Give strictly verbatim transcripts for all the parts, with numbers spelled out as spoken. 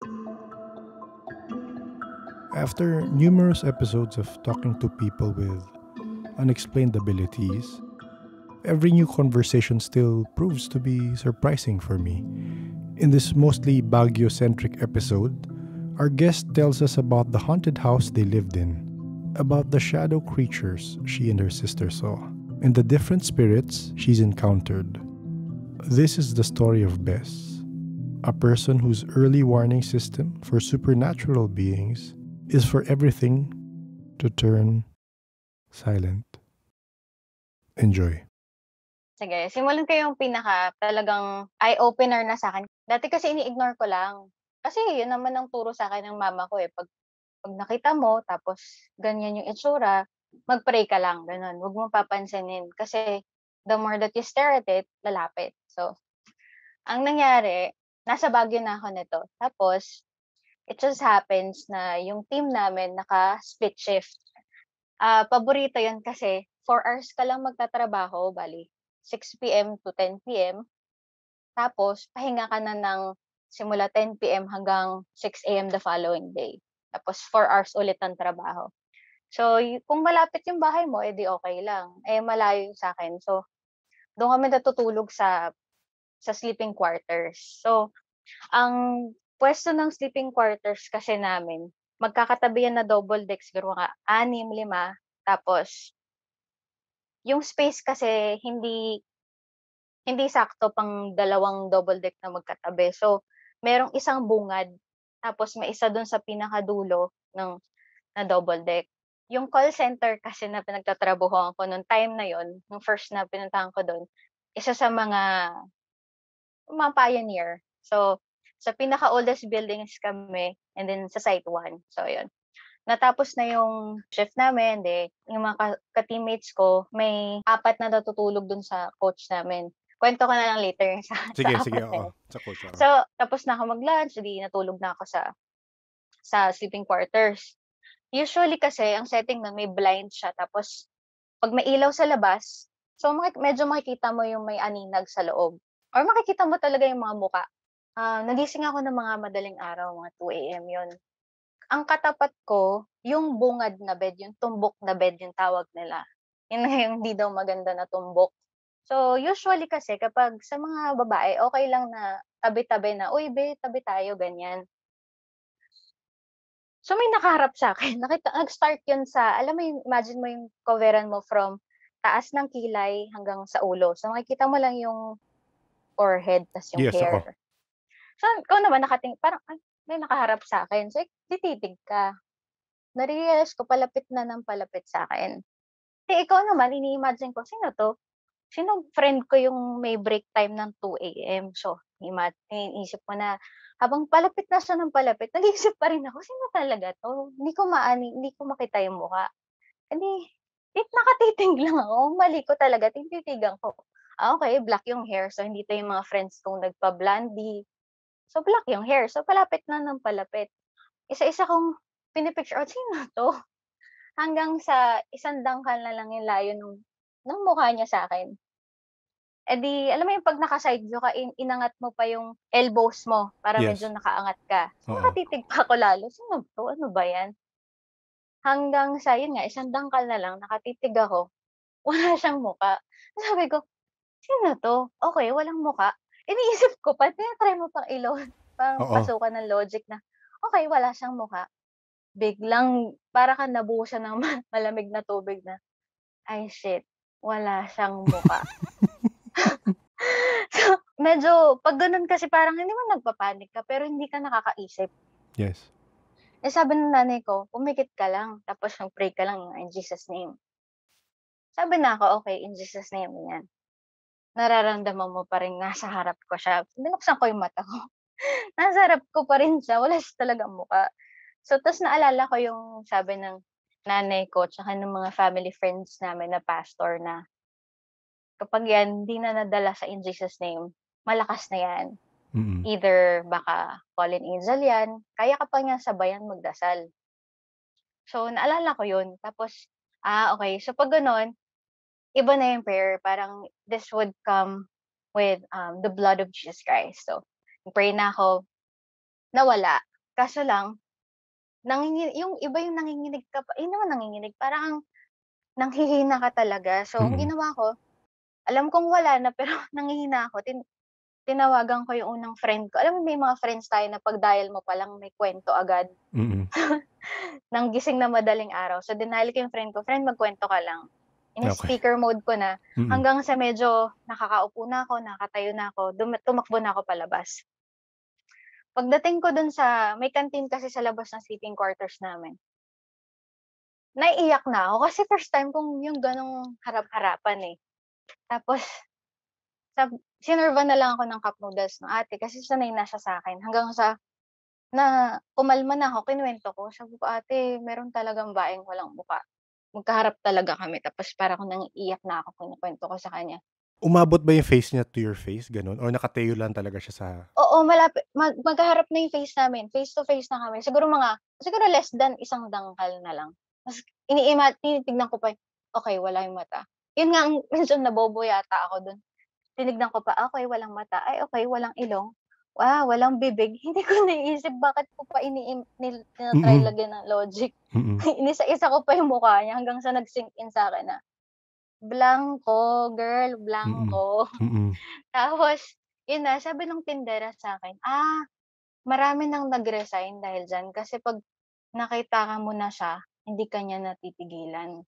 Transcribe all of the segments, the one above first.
After numerous episodes of talking to people with unexplained abilities, every new conversation still proves to be surprising for me. In this mostly Baguio centric episode, our guest tells us about the haunted house they lived in, about the shadow creatures she and her sister saw, and the different spirits she's encountered. This is the story of Bess, a person whose early warning system for supernatural beings is for everything to turn silent. Enjoy. Sige, simulan ko yung pinaka talagang eye-opener na sa'kin. Dati kasi ini-ignore ko lang. Kasi yun naman ang turo sa'kin ng mama ko, eh, 'pag 'pag nakita mo tapos ganyan yung itsura, mag-pray ka lang, gano'n. Huwag mong papansinin kasi the more that you stare at it, lalapit. So, ang nangyari, nasa Baguio na ako nito. Tapos, it just happens na yung team namin naka-split shift. Ah, paborito 'yun kasi four hours ka lang magtatrabaho, bale six p m to ten p m. Tapos pahinga ka na ng simula ten p m hanggang six a m the following day. Tapos four hours ulit ang trabaho. So, yu kung malapit yung bahay mo, eh, di okey lang. Eh, malayo yung sa'kin. So, do'n kami natutulog sa sa sleeping quarters. So, ang puwesto ng sleeping quarters kasi namin, magkakatabi yan na double deck, siguro mga anim, lima. Tapos yung space kasi hindi hindi sakto pang dalawang double deck na magkatabi. So, merong isang bungad, tapos may isa dun sa pinakadulo ng na double deck. Yung call center kasi na pinagtatrabahuhan ko nung time na yon, nung first na pinuntahan ko dun, isa sa mga mga pioneer. So, sa pinaka-oldest buildings kami and then sa site one. So, yun. Natapos na yung shift namin, de yung mga ka ka-teammates ko, may apat na natutulog dun sa coach namin. Kuwento ko na lang later yung sa sa Sige, sige, apat na oo. yun. Sa coach, oo. So, tapos na ako mag-lunch, di natulog na ako sa sa sleeping quarters. Usually kasi ang setting nun may blind siya tapos 'pag may ilaw sa labas, so maki medyo makikita mo yung may aninag sa loob or makikita mo talaga yung mga mukha. Ah, nagising ako ng mga madaling araw, mga two a m yun. Ang katapat ko, yung bungad na bed, yung tumbok na bed yung tawag nila. Yun nga yung hindi daw maganda na tumbok. So, usually kasi kapag sa mga babae, okey lang na tabi-tabi na, "Uy be, tabi tayo," ganyan. So, may nakaharap sa'kin, nakita nag-start yun sa alam mo yung imagine mo yung coveran mo from taas ng kilay hanggang sa ulo. So, makikita mo lang yung forehead tas yung Yes, oo. hair. So, ikaw naman nakating parang, "Ay, may nakaharap sa'kin." So, tititig ka. Narealize ko palapit na ng palapit sa'kin. Eh, ikaw naman ini-imagine ko, "Sino 'to?" Sino friend ko yung may break time ng two a m. So, ima iniisip ko na habang palapit na siya ng palapit, nag-iisip pa rin ako, "Sino talaga 'to?" Hindi ko maani hindi ko makita yung mukha. Eh, di tit nakatitig lang ako, mali ko talaga tinititigan ko. Ah, okey black yung hair, so hindi 'to yung mga friends kong nagpa-blondie. So, black yung hair, so palapit na ng palapit. Isa-isa kong pini-picture out, "Sino 'to?" Hanggang sa isang dangkal na lang yung layo nung ng mukha niya sa'kin. Eh, di alam mo yung 'pag naka-side view ka in inangat mo pa yung elbows mo para medyo Yes, nakaangat ka. So, oo. nakatitig pa ako lalo, "Sino 'to, ano ba 'yan?" Hanggang sa yun nga, isang dangkal na lang nakatitig ako, wala siyang mukha. Sabi ko, "Sino 'to?" Okey, walang mukha. Iniisip ko pa, tina-try mo pang ilo parang Oo. pasukan ng logic na, okey, wala siyang mukha. Biglang para kang nabuhusan ng ma malamig na tubig na, "Ay shit, wala siyang mukha." So, medyo 'pag gano'n kasi parang hindi mo nagpa-panic ka pero hindi ka nakakaisip. Yes. Eh, sabi ng nanay ko, "Pumikit ka lang tapos mag-pray ka lang in Jesus name." Sabi na ako, "Okey, in Jesus name," ganyan. Nararamdaman mo pa ring nasa harap ko siya. Binuksan ko yung mata ko, nasa harap ko pa rin siya, wala siya talagang mukha. So, ta's naalala ko yung sabi ng nanay ko tsaka ng mga family friends namin na pastor na, "Kapag 'yan hindi na nadala sa in Jesus name, malakas na 'yan. Mm. Either baka fallen angel 'yan, kaya ka pa niyang sabayan magdasal." So, naalala ko 'yun tapos, ah, okey. So, 'pag gano'n, iba na yung prayer parang this would come with, um, the blood of Jesus Christ. So, pray na ako, nawala. Kaso lang nangingi yung iba yung nanginginig ka pa yun naman nanginginig parang ang nanghihina ka talaga. So, ang Mm. ginawa ko, alam kong wala na pero nanghihina ako tin tinawagan ko yung unang friend ko. Alam mo may mga friends tayo na 'pag dial mo palang may kuwento agad. Mm. Ng gising na madaling araw. So, dinayal ko yung friend ko, "Friend magkuwento ka lang." Okey. Ini-speaker mode ko na Mm. hanggang sa medyo nakakaupo na ako, nakatayo na ako, duma tumakbo na ako palabas. Pagdating ko dun sa may canteen kasi sa labas ng sleeping quarters namin, naiiyak na ako kasi first time kong yung gano'ng harap-harapan, eh. Tapos sab sinervan na lang ako ng cup noodles ng ate kasi sanay na siya sa'kin hanggang sa na kumalma na ako, kinuwento ko. Sabi ko, "Ate, meron talagang babaeng walang mukha." Magkaharap talaga kami tapos para akong naiiyak na ako kinukuwento ko sa kanya. Umabot ba yung face niya to your face, gano'n or nakatayo lang talaga siya sa Oo, malapi mag magkaharap na yung face namin, face to face na kami. Siguro mga siguro less than isang dangkal na lang. Ta's iniima tinitignan ko pa, okey wala yung mata. Yun nga ang medyo nabobo yata ako dun. Tinignan ko pa, okey walang mata, ay okey walang ilong, ah, walang bibig. Hindi ko naiisip bakit ko pa iniim nil tina-try mm, lagyan ng logic. mm, Inisa-isa ko pa yung mukha niya hanggang sa nag-sink in sa'kin na blanko, girl, mm, blanko. mm. Tapos yun na, sabi nung tindera sa'kin, "Ah, marami ng nag-resign dahil diyan kasi 'pag nakita ka mo na siya, hindi ka niya natitigilan."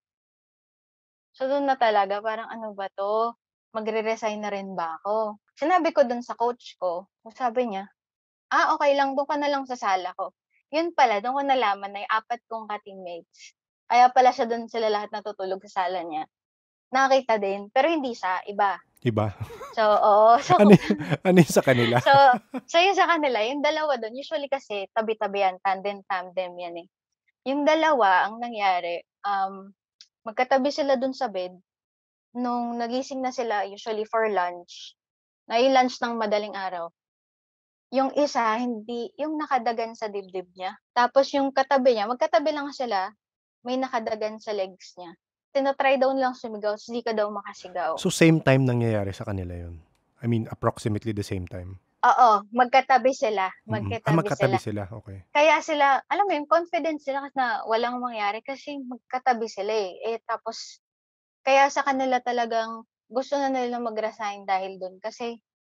So dun na talaga parang ano ba 'to, magre-resign na rin ba ako? Sinabi ko dun sa coach ko, sabi niya, "Ah, okey lang dun ka na lang sa sala ko." Yun pala dun ko nalaman na yung apat kong ka-teammates, kaya pala siya dun sila lahat natutulog sa sala niya, nakakita din pero hindi siya, iba. Iba? So oo, so Ano yu ano yun sa kanila? so so yung sa kanila yung dalawa dun usually kasi tabi-tabi yan, tandem-tandem yan, eh. Yung dalawa ang nangyari, um, magkatabi sila dun sa bed nung nagising na sila usually for lunch, na yung lunch ng madaling araw, yung isa hindi yung nakadagan sa dibdib niya, tapos yung katabi niya magkatabi lang sila, may nakadagan sa legs niya. Tina-try daw nilang sumigaw ta's di ka daw makasigaw. So, same time nangyayari sa kanila yun? I mean, approximately the same time? Oo, magkatabi sila, Mm. Ah, magkatabi magkatabi sila. sila, okey. Kaya sila alam mo yun confident sila kasi na walang mangyari kasi magkatabi sila, eh. Eh, tapos kaya sa kanila talagang gusto na nilang mag-resign dahil dun kasi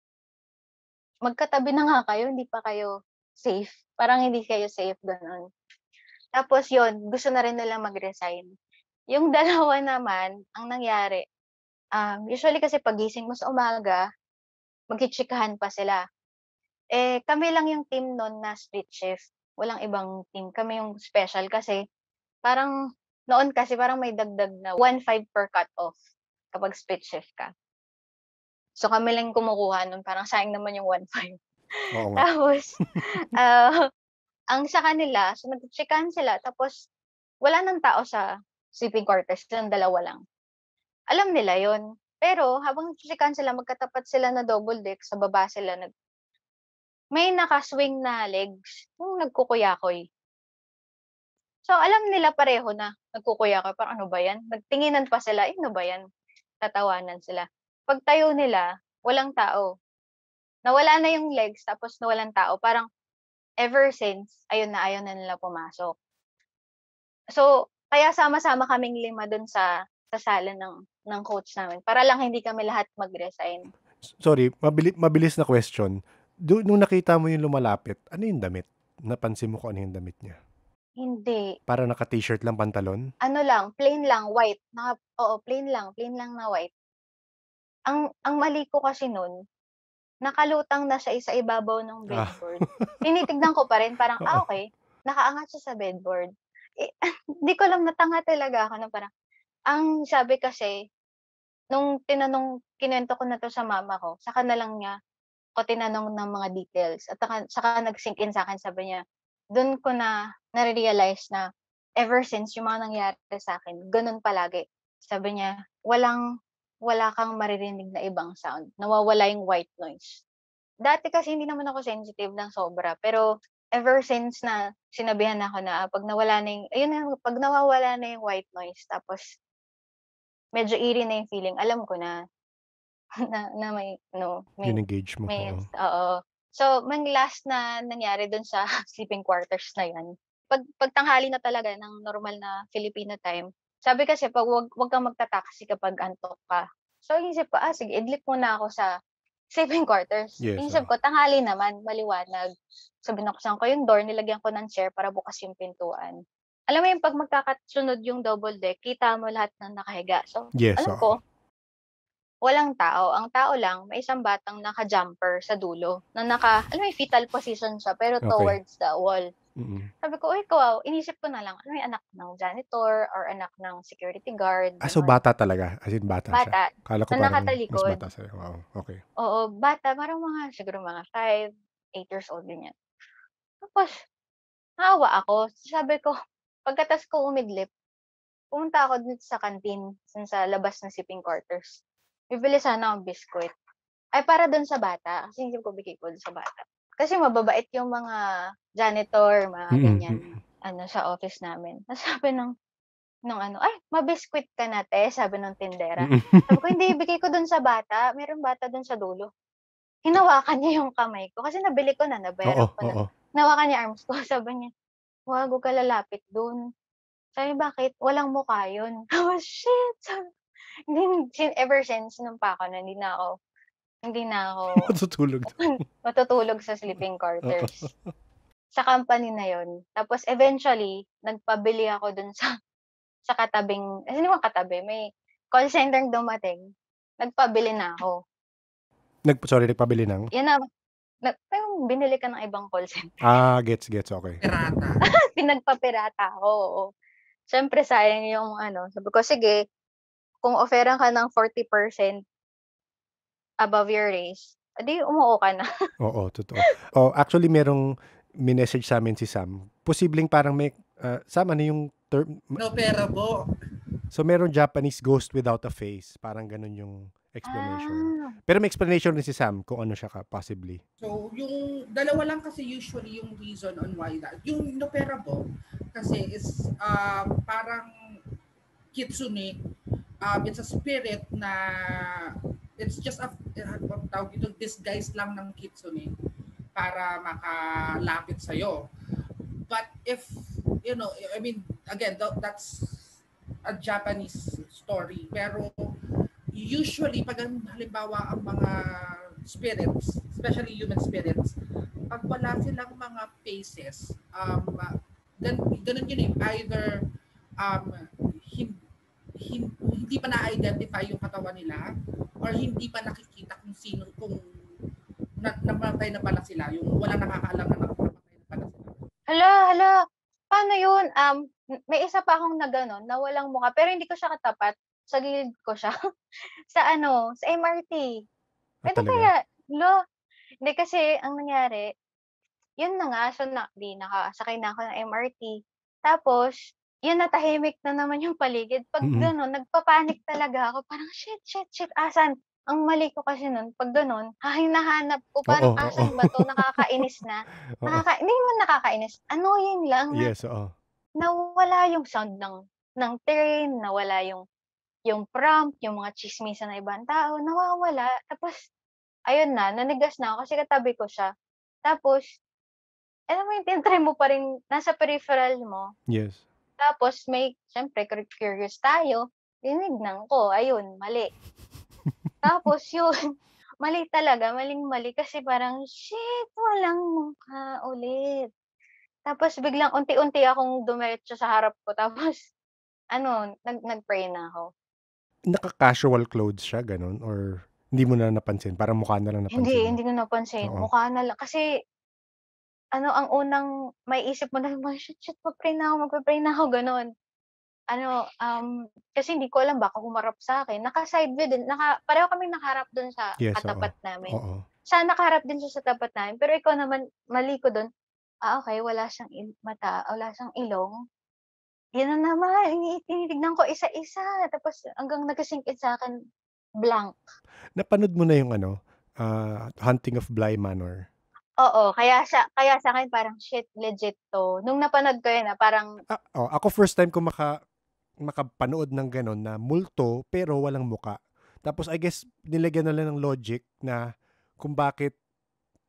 magkatabi na nga kayo hindi pa kayo safe, parang hindi kayo safe gano'n. Tapos yun, gusto na rin nilang mag-resign. Yung dalawa naman ang nangyari, um, usually kasi paggising mo sa umaga magchi-chikahan pa sila. Eh, kami lang yung team nun na split shift, walang ibang team, kami yung special kasi parang noon kasi parang may dagdag na one five per cut off kapag split shift ka. So, kami lang yung kumukuha nun parang sayang naman yung one five. Oo nga. Tapos, ah, ang sa kanila so nagchi-chikahan sila tapos wala ng tao sa sleeping quarters, silang dalawa lang. Alam nila yun, pero habang nagchi-chikahan sila magkatapat sila na double deck, sa baba sila nag may naka-swing na legs, yung nagkukuyakoy. So, alam nila pareho na nagkukuyakoy, parang, "Ano ba 'yan?" Nagtinginan pa sila, "Eh, ano ba 'yan?" Tatawanan sila. Pagtayo nila, walang tao. Nawala na yung legs tapos nawalang tao, parang ever since ayun na, ayaw na nila pumasok. So, kaya sama-sama kaming lima dun sa sa sala ng ng coach namin para lang hindi kami lahat mag-resign. S- Sorry, mabili mabilis na question. Dun nung nakita mo yung lumalapit, ano yung damit? Napansin mo kung ano yung damit niya? Hindi, Parang naka-t-shirt lang, pantalon? ano lang, plain lang, white, naka oo, plain lang, plain lang na white. Ang ang mali ko kasi nun, nakalutang na siya sa ibabaw ng Ah, bedboard. Tinitignan ko pa rin parang, ah, oo. okey, nakaangat siya sa bedboard. Eh, di ko alam natanga talaga ako na parang ang sabi kasi nung tinanong kinuwento ko na 'to sa mama ko, saka na lang niya ko tinanong ng mga details at saka saka nag-sink in sa'kin sabi niya, dun ko na nare-realize na ever since yung mga nangyari sa'kin ganun palagi. Sabi niya, "Walang wala kang maririnig na ibang sound, nawawala yung white noise." Dati kasi hindi naman ako sensitive ng sobra, pero ever since na sinabihan ako na, ah, 'pag nawala na yung ayun na, 'pag nawawala na yung white noise tapos medyo eerie na yung feeling, alam ko na na na may ano, may Ginengage mo, may oo. oo. So, mang last na nangyari dun sa sleeping quarters na 'yan, 'pag 'pag tanghali na talaga ng normal na Filipino time, sabi kasi 'pag wag wag kang magta-taxi kapag antok ka. So, inisip ko, ah, sige idlip muna ako sa sleeping quarters. Yes, Inisip oo. ko tanghali naman, maliwanag. So, binuksan ko yung door, nilagyan ko ng chair para bukas yung pintuan. Alam mo yung 'pag magkakasunod yung double deck, kita mo lahat ng nakahiga. So, Yes, alam oo. ko walang tao, ang tao lang may isang batang naka-jumper sa dulo na naka alam mo yung fetal position siya pero Okey. towards the wall. Mm. Sabi ko, "Uy, kawawa." Inisip ko na lang, ano yung anak ng janitor or anak ng security guard, Ah, so gano'n. bata talaga? As in bata siya? Bata Akala ko na parang mas nakatalikod. bata sa'yo, wow, okey. Oo, bata parang mga siguro mga five, eight years old ganyan. Tapos naawa ako, sabi ko pagkatapos ko umidlip, pumunta ako dun sa canteen, dun sa labas ng shipping quarters. Bibili sana akong biscuit. Ay para dun sa bata, kasi hindi ko bigay ko dun sa bata. Kasi mababait yung mga janitor, mga Mm, ganyan, mm. ano, sa office namin. Tapos sabi nung nung ano, "Ay, ma-biscuit ka na 'te," sabi nung tindera. Mm. Sabi ko, "Hindi, ibigay ko dun sa bata, merong bata dun sa dulo." Hinawakan niya yung kamay ko, kasi nabili ko na, Oo, nabayaran ko na. oo. Hinawakan niya arms ko, sabi niya, "Wag, wag ka lalapit dun." Sabi, "Bakit? Walang mukha yun." Oh, shit! Sabi hindi sin ever since nung pa ako na hindi na ako hindi na ako Matutulog daw. matutulog sa sleeping Oo. quarters, sa company na yun. Tapos eventually, nagpabili ako dun sa sa katabing eh, hindi naman katabi, may call center dumating, nagpabili na ako. Nag sorry, nagpabili ng? Yun na na yung binili ka ng ibang call center, Ah, gets, gets, okey. Pirata. pinagpapirata ako, oo. Siyempre sayang yung ano, sabi ko, "Sige, kung offeran ka ng forty percent above your raise, edi umuo ka na." Oo, totoo. Oh, actually merong minessage sa'min si Sam, posibleng parang may, ah, Sam ano yung term ma No pera po. so merong Japanese ghost without a face, parang gano'n yung explanation. Ah, Pero may explanation rin si Sam kung ano siya ka possibly. So, yung dalawa lang kasi usually yung reason on why that. Yung no pera po kasi is uh, parang kitsune. Um, it's a spirit na it's just a uh, tawag ito, disguise lang ng kitsune para makalapit sa'yo. But if, you know, I mean, again, tha- that's a Japanese story. Pero usually, pag ang- halimbawa ang mga spirits, especially human spirits, pag wala silang mga faces, um, uh, then, ganun yun eh, either um, hin, hin, hindi pa na-identify yung katawan nila or hindi pa nakikita kung sino, kung na, namatay na pala sila, yung walang nakakaalam na namatay na pala sila. hala, hala, paano yun? Um, may isa pa akong na gano'n, na walang mukha pero hindi ko siya katapat, sa gilid ko siya, sa ano, sa M R T. Ah, Puwede talaga? kaya? Hala, hindi kasi ang nangyari, yun na nga, so na 'di nakasakay na ako ng M R T, tapos yun na tahimik na naman yung paligid, 'pag Mm. gano'n nagpa-panic talaga ako, parang, "Shit, shit, shit, asan?" Ang mali ko kasi nun 'pag gano'n, ha hinahanap ko Oo, parang, oo. "Asan ba 'to?" Nakakainis na, Oo. nakaka hindi naman nakakainis, annoying lang na Yes, oo. nawala yung sound ng ng train, nawala yung yung prompt, yung mga tsismisan ng ibang tao, nawawala. Tapos ayun na, nanigas na ako kasi katabi ko siya. Tapos alam mo yung tinry mo pa ring nasa peripheral mo, Yes. tapos may siyempre cur curious tayo, tinignan ko, ayun, mali. Tapos yun, mali talaga, maling-mali kasi parang, "Shit, walang mukha ulit." Tapos biglang unti-unti akong dumiretso sa harap ko tapos ano, nag nag-pray na ako. Naka-casual clothes siya gano'n or hindi mo na napansin, parang mukha na lang Hindi, napansin mo? hindi ko napansin, Oo. mukha na lang kasi ano, ang unang maiisip mo na naman, "Shit, shit, mag-pray na ako, magpe-pray na ako." Gano'n. Ano, um, kasi hindi ko alam baka humarap sa'kin, naka-side view din, naka pareho kaming nakaharap dun sa Yes, oo. katapat namin. Oo. Siya nakaharap din siya sa tapat namin, pero ikaw naman mali ko dun, ah, okey wala siyang il mata, wala siyang ilong. Yun na naman, ini tinitignan ko isa-isa tapos hanggang nagka-sink in sa'kin, blank. Napanood mo na yung ano, ah, Hunting of Bly Manor? Oo, kaya siya kaya sa'kin parang, "Shit, legit 'to." Nung napanood ko yun, ah, parang Ah, oh, ako first time ko maka makapanood ng gano'n na multo pero walang muka. Tapos I guess nilagyan na lang ng logic na kung bakit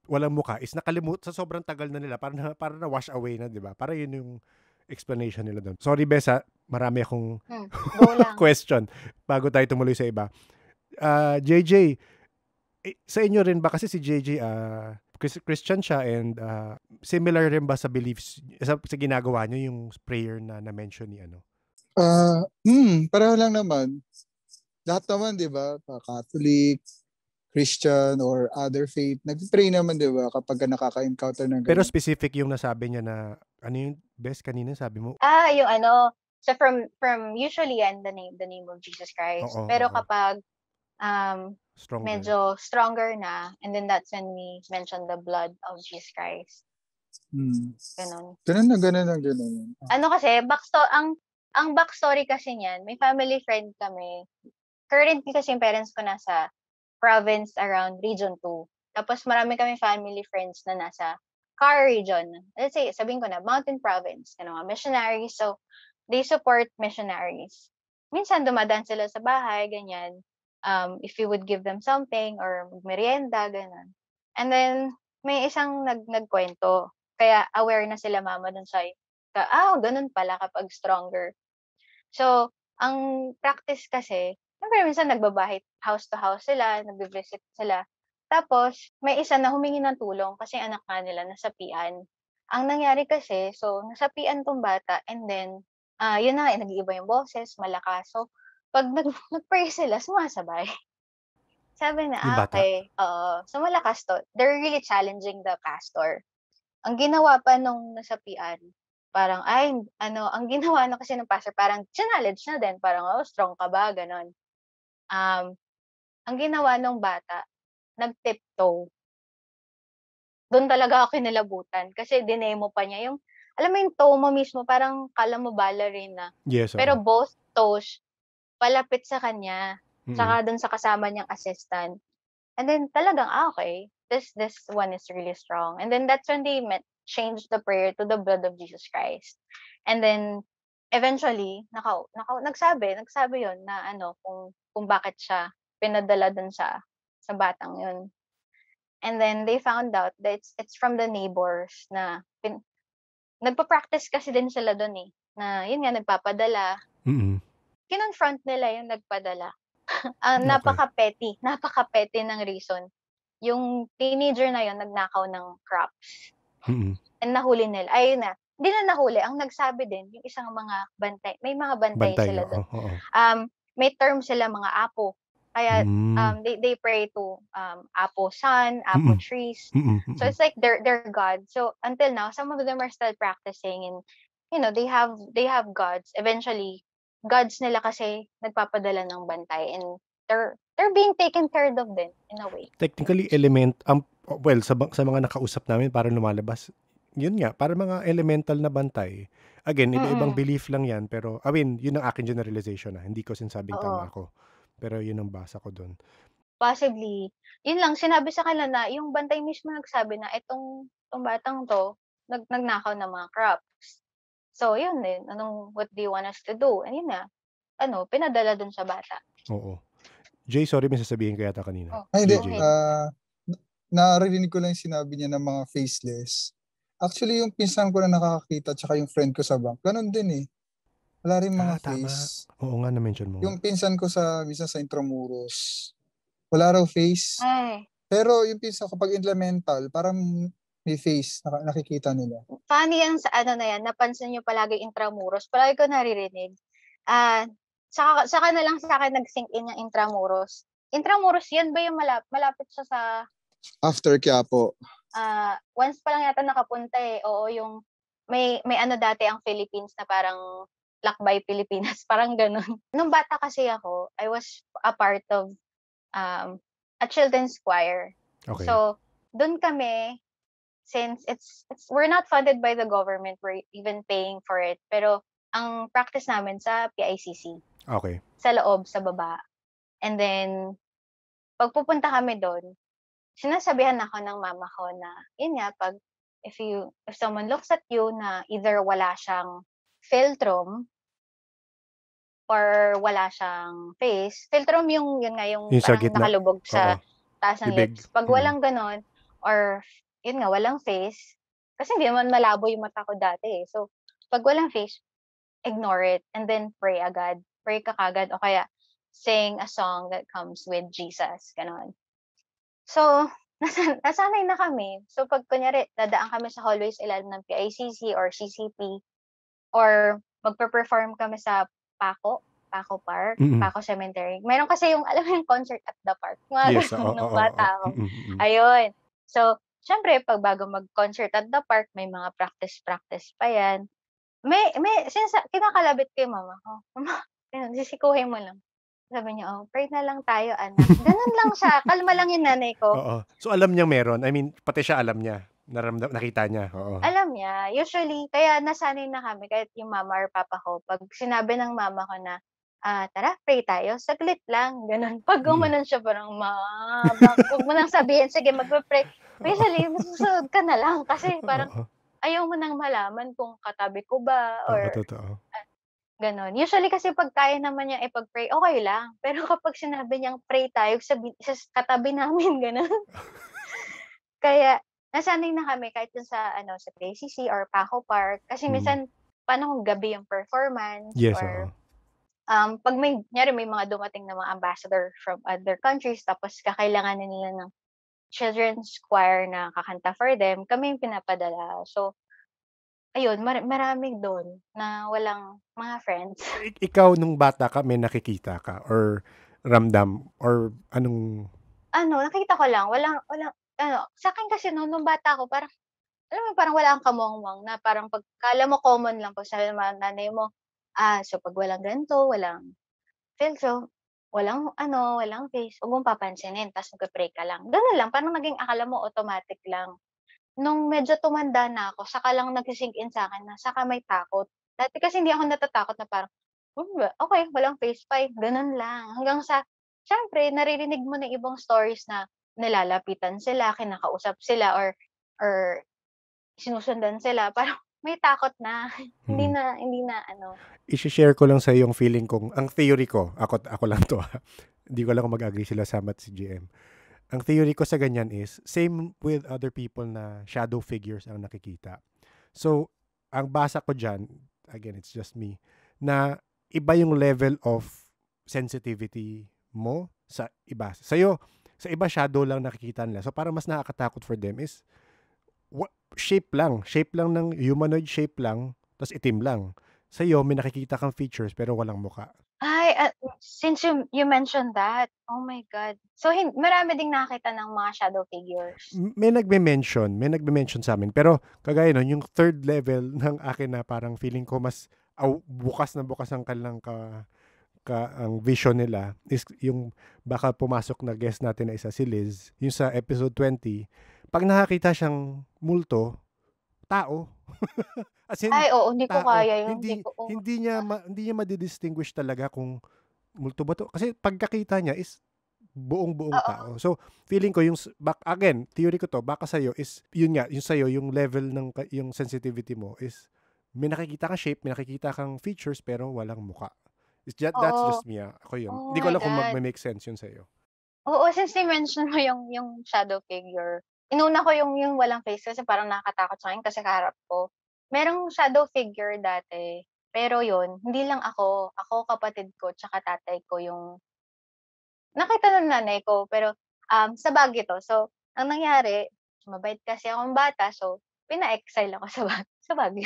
walang mukha is nakalimut sa sobrang tagal na nila, para na, para na wash away na, di ba? Para yun yung explanation nila doon. Sorry, Besa, marami akong Hmm, go lang. question bago tayo tumuloy sa iba. Uh, J J, eh, sa inyo rin ba, kasi si J J, uh, Christian siya, and uh, similar rin ba sa beliefs, sa, sa ginagawa nyo, yung prayer na na-mention ni ano? Ah, uh, hmm, pareho lang naman. Lahat naman, di ba? Catholic, Christian, or other faith, nag-pray naman, di ba, kapag nakaka-encounter ng ganyan. Pero specific yung nasabi niya na, ano yung best kanina sabi mo? Ah, yung ano, so from, from usually yan, the name, the name of Jesus Christ. Oo, Pero oo. kapag, um, Stronger. medyo stronger na, and then that's when we mention the blood of Jesus Christ. Hmm. Ganon. Ganun na, ganun na, ganun. Ano kasi, backstory, ang, ang backstory kasi niyan, may family friend kami. Currently kasi yung parents ko nasa province around Region two. Tapos marami kami family friends na nasa Car region. Let's say, sabihin ko na, Mountain Province. Ano nga, missionaries. So, they support missionaries. Minsan, dumadaan sila sa bahay, ganyan. Um, if you would give them something or merienda, ganun. And then, may isang nag nagkwento. Kaya aware na sila mama dun sa, ah, oh, ganun pala kapag stronger. So, ang practice kasi, siyempre minsan nagbabahay house to house sila, nagbi-visit sila. Tapos, may isa na humingi ng tulong kasi anak nga nila nasapian. Ang nangyari kasi, so, nasapian tong bata and then, ah, yun na nga, nag-iiba yung boses, malakas. So, pag nag nag-pray sila, sumasabay. Sabi na, Yung ah, bata? okay, oo. So, malakas to. They're really challenging the pastor. Ang ginawa pa nung nasapian, parang, ay, ano, ang ginawa na kasi ng pastor, parang challenge na din. Parang, oh, strong ka ba? Ganon. Um, ang ginawa nung bata, nag-tiptoe. Doon talaga ako kinilabutan. Kasi dinemo pa niya yung, alam mo yung toe mo mismo, parang kala mo ballerina. Yes, Pero oo. both toes, palapit sa kanya. Mm-mm. Saka doon sa kasama niyang assistant. And then talagang, ah, okay, this this one is really strong. And then that's when they met, changed the prayer to the blood of Jesus Christ. And then eventually, naka, naka, nagsabi, nagsabi yon na ano, kung, kung bakit siya pinadala dun sa, sa batang yun. And then they found out that it's, it's from the neighbors na, pin, nagpa-practice kasi din sila dun eh. Na yun nga, nagpapadala. Mm-mm. Kinonfront nila yung nagpadala. Ang Okay. napaka-petty, napaka-petty ng reason. Yung teenager na yon nagnakaw ng crops. Mm-mm. And nahuli nila. Ayun na. Hindi na nahuli. Ang nagsabi din, yung isang mga bantay. May mga bantay, Bantay, sila oo, doon. oo. Um, may term sila mga apo. Kaya Mm. um, they, they pray to um, apo sun, apo Mm-mm. trees. Mm-mm. So it's like they're, they're God. So until now, some of them are still practicing and you know, they have they have gods. Eventually, gods nila kasi nagpapadala ng bantay and they're they're being taken care of din in a way. Technically, element, um, well, sa, sa mga nakausap namin, para lumalabas, yun nga, para mga elemental na bantay. Again, iba-ibang Mm-mm. belief lang yan, pero, I mean, yun ang akin generalization na. Hindi ko sinasabing Oo. tama ako. Pero yun ang basa ko dun. Possibly. Yun lang, sinabi sa kanila na yung bantay mismo nagsabi na itong, itong batang to, nag, nagnakaw ng mga crops. So, yun din. Anong, what do you want us to do? And yun na, ano, pinadala dun sa bata. Oo. Jay, sorry, may sasabihin ka yata kanina. Oh, Ay, hindi. go ahead. Uh, narinig ko lang yung sinabi niya ng mga faceless. Actually, yung pinsan ko na nakakakita tsaka yung friend ko sa bank, ganun din eh. Wala rin mga Ah, tama. face. Oo nga, na-mention mo. Yung pinsan ko sa, minsan sa Intramuros, wala raw face. Ay, Pero yung pinsan ko pag elemental, parang may face, nak- nakikita nila. funny yan sa ano na yan, napansin nyo palagi Intramuros. Palagi ko naririnig. Ah, saka, saka na lang sa akin nag-sink in yung Intramuros. Intramuros, yan ba yung malap, malapit siya sa After Quiapo. ah once pa lang yata nakapunta eh. Oo, yung may may ano dati ang Philippines na parang Lakbay Pilipinas, parang ganun. Nung bata kasi ako, I was a part of um a children's choir. Okay. So, doon kami since it's it's we're not funded by the government, we're even paying for it. Pero ang practice namin sa P I C C, Okay. sa loob, sa baba. And then pag pupunta kami doon, sinasabihan ako ng mama ko na, yun nga, pag, if you, if someone looks at you na either wala siyang philtrum or wala siyang face, philtrum yung, yun nga, yung Yung sa parang gitna. nakalubog Oo. sa taas ng Bibig. lips. Pag Mm. walang ganon, or yun nga, walang face. Kasi hindi naman malabo yung mata ko dati eh. So, pag walang face, ignore it and then pray agad. Pray ka kagad o kaya sing a song that comes with Jesus, gano'n. So, nasa nasanay na kami. So, pag kunyari dadaan kami sa hallway sa ilalim ng P I C C or C C P or magpe-perform kami sa Paco, Paco Park, Mm. Paco Cemetery. Meron kasi yung alam mo yung concert at the park, mga Yes, oo, gano'n nung oo, oo. bata ako. Mm, mm. Ayun. So, siyempre 'pag bago mag-concert at the park may mga practice-practice pa 'yan. May may sinasa kinakalabit ko yung mama ko, "Mama," gano'n, sisikuhin mo lang. Sabi niya, "Oh, pray na lang tayo anak." Gano'n lang siya, kalma lang yung nanay ko. Oo. So, alam niyang meron? I mean, pati siya alam niya? Naramdam nakita niya? Oo. Alam niya, usually kaya nasanay na kami kahit yung mama or papa ko 'pag sinabi ng mama ko na, "Ah, tara pray tayo." Saglit lang, gano'n. 'Pag Mm. gumanon siya parang, "Ma, bak wag mo nang sabihin, sige magpe-pray." Usually masusunod ka na lang kasi parang Oo. ayaw mo nang malaman kung katabi ko ba Oo, or totoo. gano'n. Usually kasi 'pag kaya naman niyang ipag-pray, okey lang. Pero kapag sinabi niyang pray tayo sabi sa katabi namin gano'n. Kaya nasanay na kami kahit dun sa ano, sa P I C C or Paco Park kasi Mm. minsan paano kung gabi yung performance Yes, or, oo. um, 'pag may kunyari may mga dumating na mga ambassador from other countries tapos kakailanganin nila ng children's choir na kakanta for them, kami yung pinapadala. So, ayun mara marami dun na walang mga friends. So, ik ikaw nung bata ka may nakikita ka or ramdam or anong Ano, nakita ko lang walang walang ano, sa'kin kasi no'n nung bata ako parang alam mo parang wala kang kamuwang-muwang na parang 'pag akala mo common lang 'pag sabi ng mga nanay mo, ah, so 'pag walang ganito, walang filtro, walang ano, walang face, huwag mong papansinin ta's magpe-pray ka lang. Gano'n lang, parang naging akala mo automatic lang. Nung medyo tumanda na ako saka lang nagsi-sink in sa'kin na saka may takot. Dati kasi hindi ako natatakot na parang, "Hmm, wa okey walang face five," gano'n lang. Hanggang sa siyempre naririnig mo na ibang stories na nilalapitan sila, kinakausap sila or or sinusundan sila, parang may takot na. Hindi mm. na hindi na ano Ishi-share ko lang sa'yo yung feeling kong ang theory ko, ako ako lang 'to, ah, hindi ko alam kung mag-agree sila Sam at si G M. Ang theory ko sa ganyan is same with other people na shadow figures ang nakikita. So, ang basa ko diyan, again, it's just me, na iba yung level of sensitivity mo sa iba. Sa'yo, sa iba shadow lang nakikita nila. So, parang mas nakakatakot for them is wa shape lang, shape lang ng humanoid shape lang, ta's itim lang. Sa'yo may nakikita kang features pero walang mukha. ay, ah, since you you mentioned that, oh my God. So hin marami ding nakakita ng mga shadow figures? M may nagme-mention, may nagme-mention sa'min pero kagaya nun yung third level ng akin na parang feeling ko mas aw bukas na bukas ang kanilang ka ka ang vision nila is yung baka pumasok na guest natin na isa si Liz, yung sa episode twenty, 'pag nakakita siyang multo, tao. As in, Ay, oo, hindi ko tao. kaya yun, hindi Hindi ko oo. hindi niya ma hindi niya madi-distinguish talaga kung multo ba 'to, kasi pagkakita niya is buong-buong Oo, tao. So, feeling ko yung s bak again, theory ko 'to, baka sa'yo is yun nga, yung sa'yo yung level ng ka yung sensitivity mo is may nakikita kang shape, may nakikita kang features pero walang mukha. It's just that's oo. just me, ah, ako yun. Oh Hindi ko my alam kung God. magme-make sense yun sa'yo. Oo, since ni-mention mo yung yung shadow figure, inuna ko yung yung walang face kasi parang nakakatakot sa'kin kasi kaharap ko. Merong shadow figure dati, pero yun, hindi lang ako, ako, kapatid ko, tsaka tatay ko yung nakita ng nanay ko pero, um, sa Baguio 'to. So, ang nangyari, mabait kasi akong bata so pina-exile ako sa Ba sa Baguio.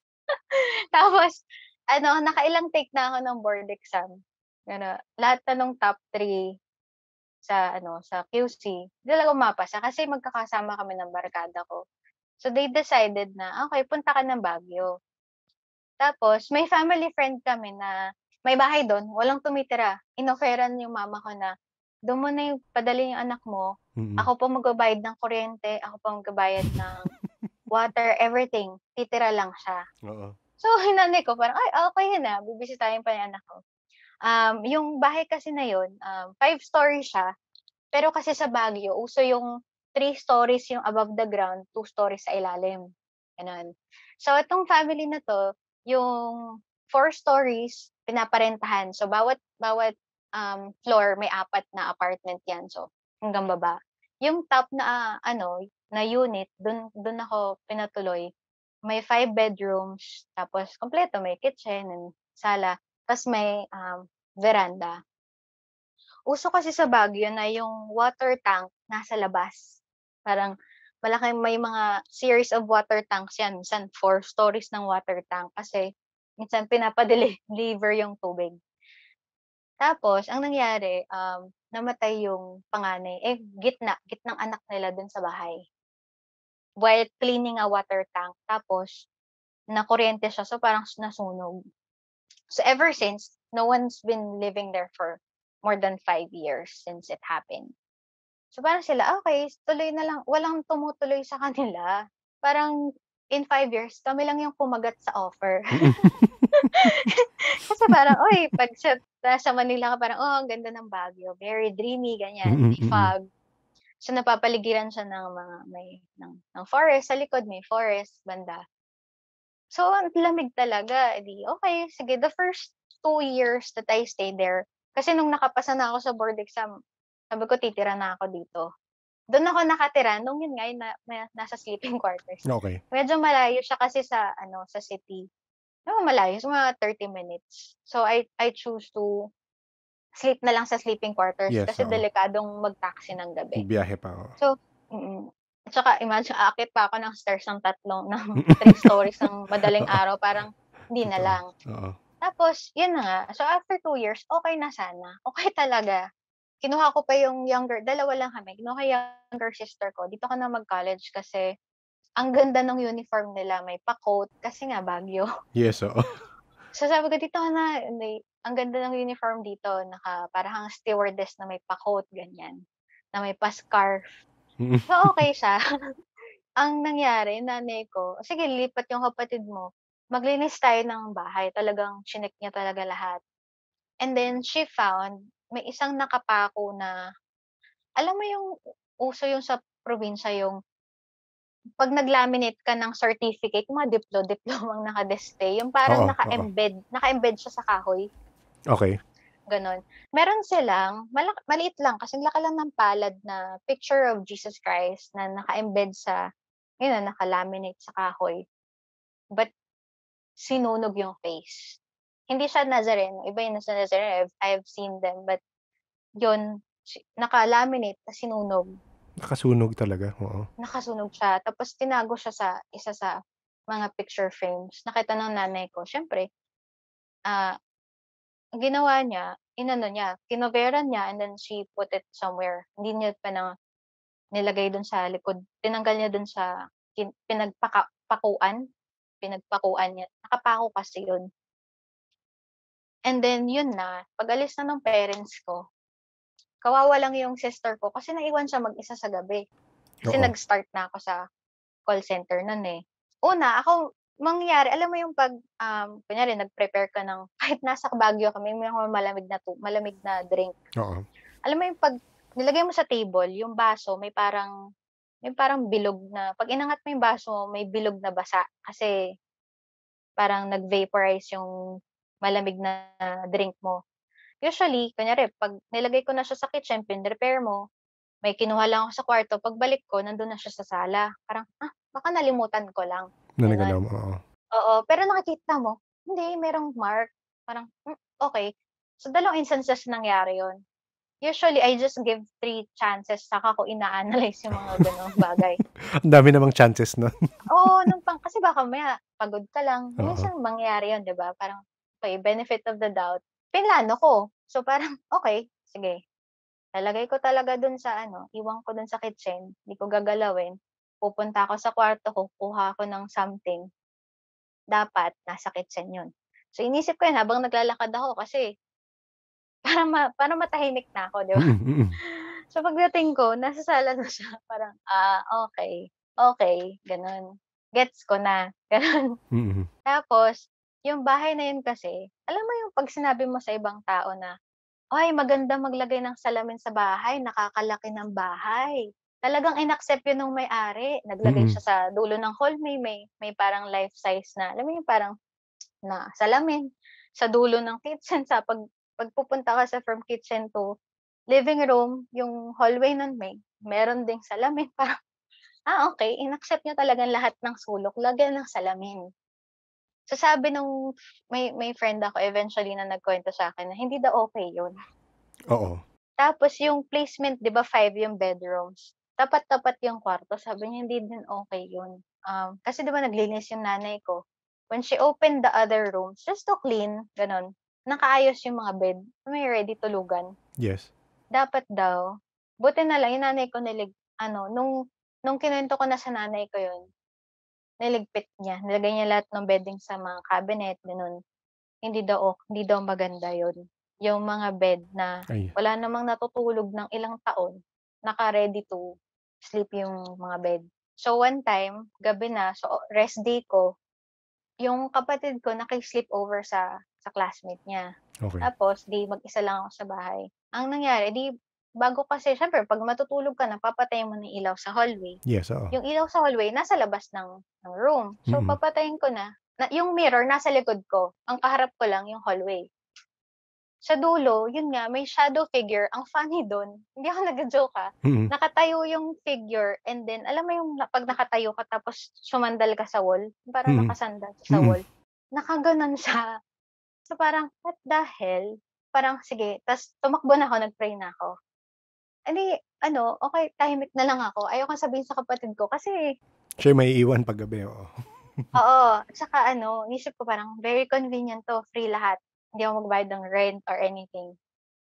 Tapos ano, nakailang take na ako ng board exam, gano lahat na nung top three sa ano, sa Q C, di talaga pumapasa kasi magkakasama kami ng barkada ko. So, they decided na, "Okey, punta ka ng Baguio." Tapos may family friend kami na may bahay dun, walang tumitira. Inofferan yung mama ko na, "Dun mo na yung padalhin yung anak mo, Mm. ako pa magbabayad ng kuryente, ako pa magbabayad ng water, everything, titira lang siya." Oo. So, yung nanay ko parang, "Ay, okey yun, ah, bibisitahin pa yung anak ko." Um, yung bahay kasi na yun, um, five story siya, pero kasi sa Baguio uso yung three stories yung above the ground, two stories sa ilalim, gano'n. So, itong family na 'to, yung four stories pinaparentahan. So, bawat bawat, um, floor may apat na apartment 'yan, so hanggang baba. Yung top na, ah, ano na unit, dun dun ako pinatuloy. May five bedrooms, tapos kumpleto, may kitchen and sala, ta's may, um, veranda. Uso kasi sa Baguio na yung water tank nasa labas. Parang malaking may mga series of water tanks 'yan, minsan four stories ng water tank kasi minsan pinapa-deliver yung tubig. Tapos ang nangyari, um, namatay yung panganay, eh, gitna gitnang anak nila dun sa bahay, while cleaning a water tank. Tapos nakuryente siya, so parang nasunog. So ever since, no one's been living there for more than five years since it happened. So parang sila, "Okey, tuloy na lang." Walang tumutuloy sa kanila. Parang in five years kami lang yung kumagat sa offer. Mm. Kasi parang, uy, 'pag sa nasa Manila ka parang, "Oh, ang ganda ng Baguio, very dreamy," ganyan, Mm, may mm. fog. So napapaligiran siya ng mga may ng ng forest, sa likod may forest banda. So ang lamig talaga, eh, di okey, sige, the first two years that I stayed there, kasi nung nakapasa na ako sa board exam, sabi ko titira na ako dito. Dun ako nakatira nung yun nga, yung na na nasa sleeping quarters. Okey. Medyo malayo siya kasi sa ano, sa city. Oo, malayo, so mga thirty minutes. So I I choose to sleep na lang sa sleeping quarters Yes, kasi oo. delikadong mag-taxi ng gabi. Biyahe pa, oo. So mm. At saka imagine aakyat pa ako ng stairs ng tatlong ng three stories ng madaling Oo, araw, parang hindi na totoo, lang. oo. Tapos yun na nga, so after two years, okey na sana, okey talaga. Kinuha ko pa yung younger, dalawa lang kami, kinuha ko yung younger sister ko, "Dito ka na mag-college kasi ang ganda ng uniform nila, may pa-coat," kasi nga Baguio. Yes, oo. So sabi ko, "Dito ka na, may ang ganda ng uniform dito, naka para kang stewardess na may pa-coat," ganyan, na may pa-scarf. Mm. So okey siya. Ang nangyari, nanay ko, "Sige, lipat yung kapatid mo, maglinis tayo ng bahay." Talagang chineck niya talaga lahat. And then she found may isang nakapako na, alam mo yung uso yung sa probinsya, yung 'pag nag-laminate ka ng certificate, yung mga diplo diplomang naka-display, yung parang Oo, oo. naka-embed naka-embed siya sa kahoy, Okey. gano'n. Meron silang malak maliit lang, kasing laki lang ng palad, na picture of Jesus Christ na naka-embed sa, yun na, naka-laminate sa kahoy, but sinunog yung face. Hindi siya Nazareno, iba yung nasa Nazareno, I've I've seen them, but yun, si naka-laminate tas sinunog. Nakasunog talaga, oo. Nakasunog siya, tapos tinago siya sa isa sa mga picture frames. Nakita ng nanay ko, siyempre, ah, ang ginawa niya, inano niya, kinoveran niya, and then she put it somewhere. Hindi niya pa na nilagay dun sa likod, tinanggal niya dun sa kin pinagpaka pakuan, pinagpakuan niya, nakapako kasi yun. And then yun na, pag-alis na ng parents ko, kawawa lang yung sister ko kasi naiwan siya mag-isa sa gabi. Kasi Oo. nag-start na ako sa call center nun, eh. Una, ako mangyari, alam mo yung 'pag, um, kunyari nag-prepare ka ng kahit nasa Baguio kami, may mga malamig na tu malamig na drink. Oo. Alam mo yung 'pag nilagay mo sa table, yung baso may parang may parang bilog na 'pag inangat mo yung baso mo, may bilog na basa kasi parang nag-vaporize yung malamig na drink mo. Usually, kunyari 'pag nilagay ko na siya sa kitchen, pin-repair mo, may kinuha lang ako sa kwarto, pagbalik ko nandun na siya sa sala. Parang, "Ah, baka nalimutan ko lang." Na nagalaw Gano'n. mo, oo. Oo, pero nakikita mo, hindi, merong mark. Parang, hmm, okey. So, dalawang instances nangyari yun. Usually, I just give three chances saka ko ina-analyze yung mga gano'ng bagay. Ang dami namang chances nun. Oo, nung pang kasi baka mamaya pagod ka lang, Oo. minsan mangyari yun, 'di ba? Parang, okey, benefit of the doubt, plinano ko. So, parang, okey, sige. Lalagay ko talaga dun sa ano, iwan ko dun sa kitchen, di ko gagalawin. Pupunta ako sa kwarto ko, kukuha ako ng something, dapat nasa kitchen yun. So, inisip ko yun habang naglalakad ako kasi para ma para matahimik na ako, di ba? Mm, mm. So, pagdating ko nasa sala na siya, parang, ah, okey, okey, gano'n. Gets ko na, gano'n. Mm. Tapos yung bahay na yun kasi, alam mo yung 'pag sinabi mo sa ibang tao na, "Ay, maganda maglagay ng salamin sa bahay, nakakalaki ng bahay." Talagang inaccept yun nung may-ari. Naglagay Mm. siya sa dulo ng hallway, may may parang life size na, alam mo yung parang na salamin. Sa dulo ng kitchen, sa pag pagpupunta ka sa from kitchen to living room, yung hallway nun may meron ding salamin. Parang Ah, okay. Inaccept niya talagang lahat ng sulok, lagyan ng salamin. So, sabi nung may may friend ako eventually na nagkuwento sa'kin na hindi daw okay yun. Oo. Tapos yung placement 'di ba five yung bedrooms, tapat-tapat yung kwarto, sabi niya hindi din okay yun. Um, kasi 'di ba naglinis yung nanay ko, when she opened the other rooms just to clean, gano'n, nakaayos yung mga bed, may ready tulugan. Yes. Dapat daw, buti na lang yung nanay ko nilig ano, nung nung kinuwento ko na sa nanay ko yun, niligpit niya, nilagay niya lahat ng bedding sa mga cabinet, gano'n. Hindi daw ok hindi daw maganda yun. Yung mga bed na Ay. wala namang natutulog ng ilang taon, naka-ready to sleep yung mga bed. So, one time, gabi na, so rest day ko, yung kapatid ko naki-sleep over sa sa classmate niya. Okay. Tapos 'di mag-isa lang ako sa bahay. Ang nangyari 'di bago kasi siyempre 'pag matutulog ka na papatayin mo na yung ilaw sa hallway. Yes, oo. Yung ilaw sa hallway nasa labas ng ng room. So, Mm. papatayin ko na, na yung mirror nasa likod ko, ang kaharap ko lang yung hallway. Sa dulo, yun nga may shadow figure, ang funny dun, hindi ako nagjo-joke, ah, Mm. nakatayo yung figure and then alam mo yung na 'pag nakatayo ka tapos sumandal ka sa wall, parang Mm. nakasandal siya sa Mm. wall, nakagano'n siya. So, parang, what the hell? Parang sige, ta's tumakbo na ako, nag-pray na ako. Eh, di ano, okey tahimik na lang ako, ayokong sabihin sa kapatid ko kasi Siya yung maiiwan pag gabi, oo. oo, at saka ano, inisip ko parang very convenient 'to, free lahat, hindi ako magbayad ng rent or anything.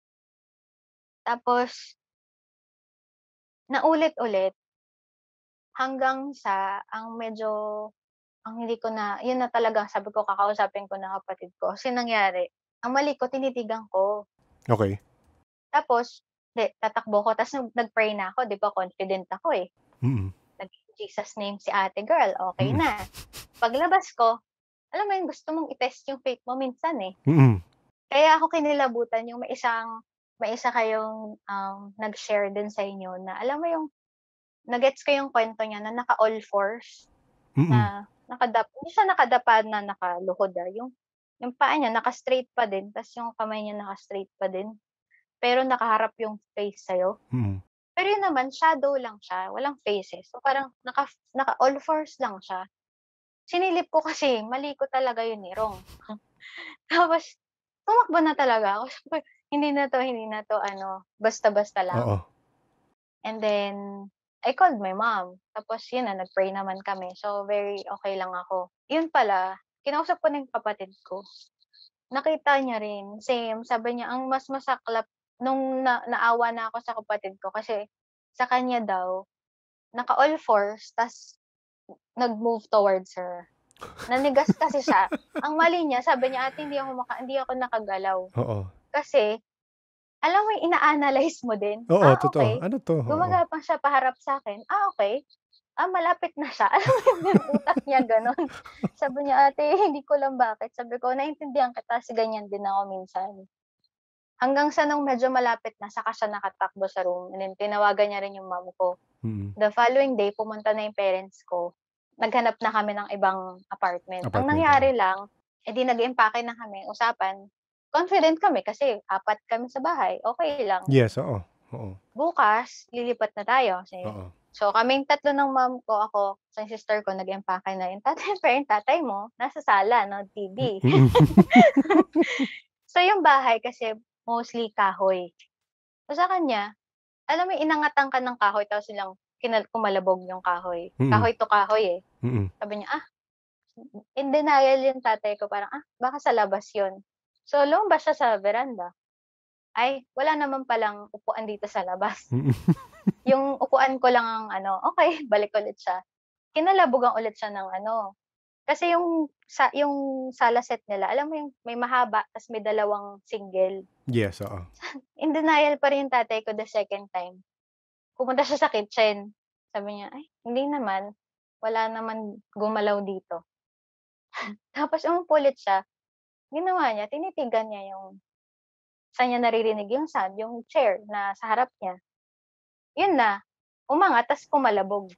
Tapos naulit-ulit hanggang sa ang medyo ang hindi ko na yun na talaga sabi ko kakausapin ko na kapatid ko, kasi nangyari, ang mali ko tinitigan ko. Okay. Tapos, 'di tatakbo ko ta's nag nag-pray na ako, 'di ba confident ako, eh. Mm. Nag-Jesus name si ate girl, okey Mm. na. Paglabas ko, alam mo yun gusto mong i-test yung faith mo minsan, eh. Mm. Kaya ako kinilabutan yung may isang may isa kayong, um, nag-share din sa inyo na alam mo yung na-gets ko yung kuwento niya na naka all fours, Mm. na nakadap hindi siya nakadapa na nakaluhod, ah, yung yung paa niya naka-straight pa din ta's yung kamay niya naka-straight pa din, pero nakaharap yung face sa'yo. Mm. Pero yun naman shadow lang siya, walang faces. So, parang naka naka all fours lang siya. Sinilip ko kasi mali ko talaga yun, eh, wrong. Tapos tumakbo na talaga ako, sabi ko, "Hindi na 'to, hindi na 'to ano, basta-basta lang." Oo. And then, I called my mom. Tapos yun na, nag-pray naman kami. So, very okay lang ako. Yun pala, kinausap ko na yung kapatid ko. Nakita niya rin, same. Sabi niya, ang mas masaklap nung na naawa na ako sa kapatid ko kasi sa kanya daw, naka all fours ta's nag-move towards her. Nanigas kasi siya. Ang mali niya, sabi niya, "Ate, hindi ako maka hindi ako nakagalaw." Oo. Kasi alam mo yung ina-analyze mo din, Oo, ah, totoo. okey, Ano 'to? Oo. gumagapang siya paharap sa'kin, ah, okey, ah, malapit na siya. Alam mo yung utak niya gano'n. Sabi niya, "Ate, hindi ko alam bakit." Sabi ko, "Naintindihan kita kasi ganyan din ako minsan." Hanggang sa nung medyo malapit na saka siya nakatakbo sa room and then tinawagan niya rin yung mom ko. Mm. The following day pumunta na yung parents ko, naghanap na kami ng ibang apartment. Ang Apartment, nangyari oo. lang, eh, di nag-impake na kami, usapan, confident kami kasi apat kami sa bahay, okey lang. Yes, oo. Oo. Bukas lilipat na tayo kasi Oo. so kaming tatlo ng mom ko, ako, sa sister ko nag-impake na. Yung tatay pero yung tatay mo nasa sala nano-T V. Mm. So yung bahay kasi mostly kahoy. So sa kanya, alam mo yung inangatan ka ng kahoy tapos biglang kinal kumalabog yung kahoy. Mm. Kahoy to kahoy, eh. Mm. Sabi niya, ah, in denial yung tatay ko parang, ah, baka sa labas yun. So lumabas siya sa veranda. Ay, wala naman palang upuan dito sa labas. Mm. Yung upuan ko lang ang ano, okey, balik ulit siya. Kinalabugan ulit siya ng ano, kasi yung sa yung sala set nila, alam mo yung may mahaba ta's may dalawang single. Yes, oo. In denial pa rin yung tatay ko the second time. Pumunta siya sa kitchen. Sabi niya, "Ay, hindi naman. Wala naman gumalaw dito." Tapos umupo ulit siya. Ginawa niya, tinitigan niya yung saan niya naririnig yung sound, yung chair na sa harap niya. Yun na, umangat ta's kumalabog.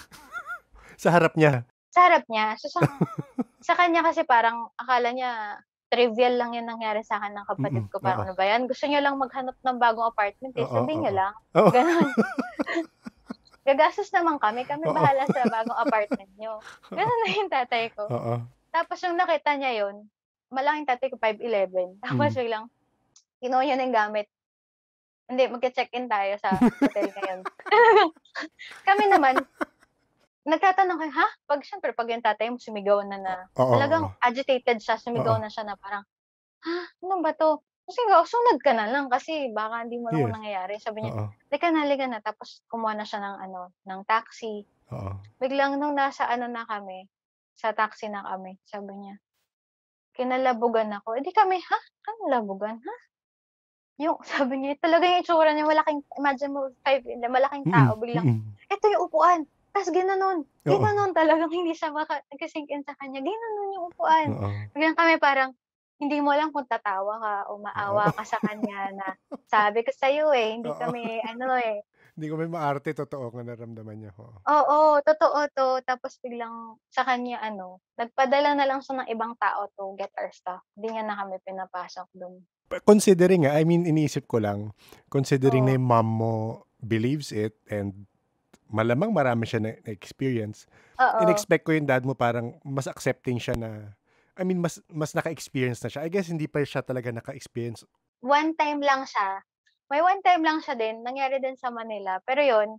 Sa harap niya? Sa harap niya. So sa sa kanya kasi parang akala niya trivial lang yung nangyari sa'kin ng kapatid Mm. ko. Parang, Oo. "Ano ba 'yan, gusto niyo lang maghanap ng bagong apartment, eh, Oo, sabihin niyo oo. lang." Oo. Gano'n. gagastos naman kami, kami Oo. bahala sa bagong apartment niyo. Gano'n na yung tatay ko. Oo. Tapos yung nakita niya yun, malaking tatay ko five eleven, tapos Mm. biglang kinuha niya na yung gamit. Hindi, magche-check-in tayo sa hotel ngayon. Kami naman, nagtatanong kami, ha? 'Pag siyempre 'pag yung tatay mo sumigaw na na, Oo, talagang oo. agitated siya, sumigaw Oo. na siya na parang, "Ha? Ano ba 'to?" Sigaw, "Sunod ka na lang kasi baka hindi mo alam kung Yes. nangyayari." Sabi niya, Oo. "Halika na, halika na." Tapos kumuha na siya ng ano, ng taxi. Oo. Biglang nung nasa ano na kami, sa taxi na kami, sabi niya, kinalabugan ako. Eh, di kami, "Ha? Kinalabugan? Ha?" Yung sabi niya, talaga yung itsura niya malaking imagine mo five malaking Mm, tao biglang, mm. "Eto yung upuan." Ta's ginanon, Oo. ginanon talagang hindi siya maka nagsi-sink in sa kanya, ginanon yung upuan. Oo. Biglang kami parang, hindi mo alam kung tatawa ka o Oo. maawa ka sa kanya na, "Sabi ko sa'yo, eh, hindi Oo. kami ano, eh." Hindi kami maarte, totoo nga naramdaman niya, oo. Oo, totoo 'to. Tapos biglang sa kanya ano, nagpadala na lang siya ng ibang tao to get our stuff. Hindi niya na kami pinapasok dun. Pa considering, ah, I mean iniisip ko lang, considering na Oo. yung mom mo believes it and malamang marami siya na na-experience, Oo. in-expect ko yung dad mo parang mas accepting siya na I mean mas mas naka-experience na siya. I guess hindi pa siya talaga naka-experience. One time lang siya. May one time lang siya din, nangyari din sa Manila. Pero yun,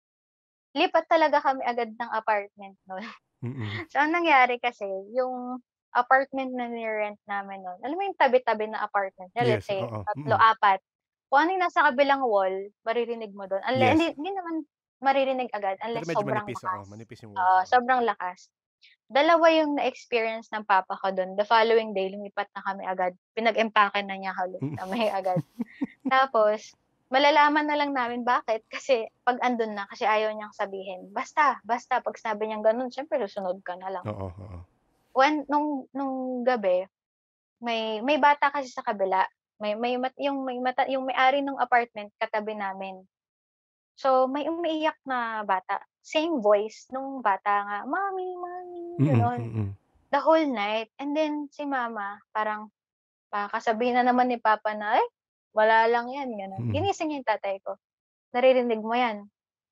lipat talaga kami agad ng apartment nun. Mm. So, ang nangyari kasi, yung apartment na ni-rent namin nun, alam mo yung tabi-tabi na apartment niya, let's Yes, say, oo. tatlo, Mm. apat. Kung ano yung nasa kabilang wall, maririnig mo dun. Unle Yes. hindi hindi naman maririnig agad Pero unless medyo sobrang manipis, oo. lakas. Manipis yung walls, Oo, oo. sobrang lakas. Dalawa yung na-experience ng papa ko dun. The following day, lumipat na kami agad. Pinag-empake na niya ulit Mm. kami agad. Tapos, malalaman na lang namin bakit, kasi 'pag andun na, kasi ayaw niyang sabihin. Basta, basta 'pag sinabi niyang gano'n, siyempre susunod ka na lang. Oo, oo. When nung nung gabi, may may bata kasi sa kabila. May may mat yung may mata yung may-ari nung apartment katabi namin. So, may umiiyak na bata. Same voice nung bata nga, "Mommy, mommy," Mm, gano'n. mm. The whole night. And then si mama parang, baka sabihin na naman ni papa na, "Ay, wala lang 'yan," gano'n. Mm. Ginising niya yung tatay ko, "Naririnig mo 'yan?"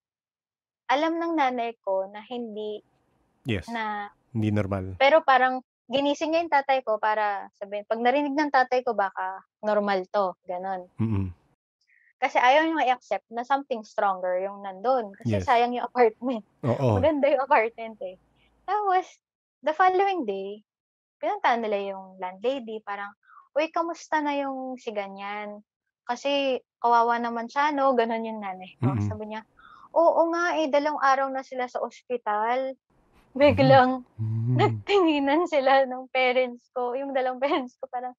Alam ng nanay ko na hindi Yes. na Hindi normal. pero parang ginising niya yung tatay ko para sabihin, 'pag narinig ng tatay ko baka normal 'to, gano'n. Mm. Kasi ayaw niyang i-accept na something stronger yung nandun, kasi Yes. sayang yung apartment. Oo. Maganda yung apartment, eh. Tapos, the following day, pinuntahan nila yung landlady, parang, "Uy, kamusta na yung si ganyan? Kasi kawawa naman siya 'no?" Gano'n yung nanay ko. Mm. Sabi niya, "Oo nga, eh, dalawang araw na sila sa ospital." Hmm. Biglang Hmm. nagtinginan sila ng parents ko, yung dalawang parents ko parang,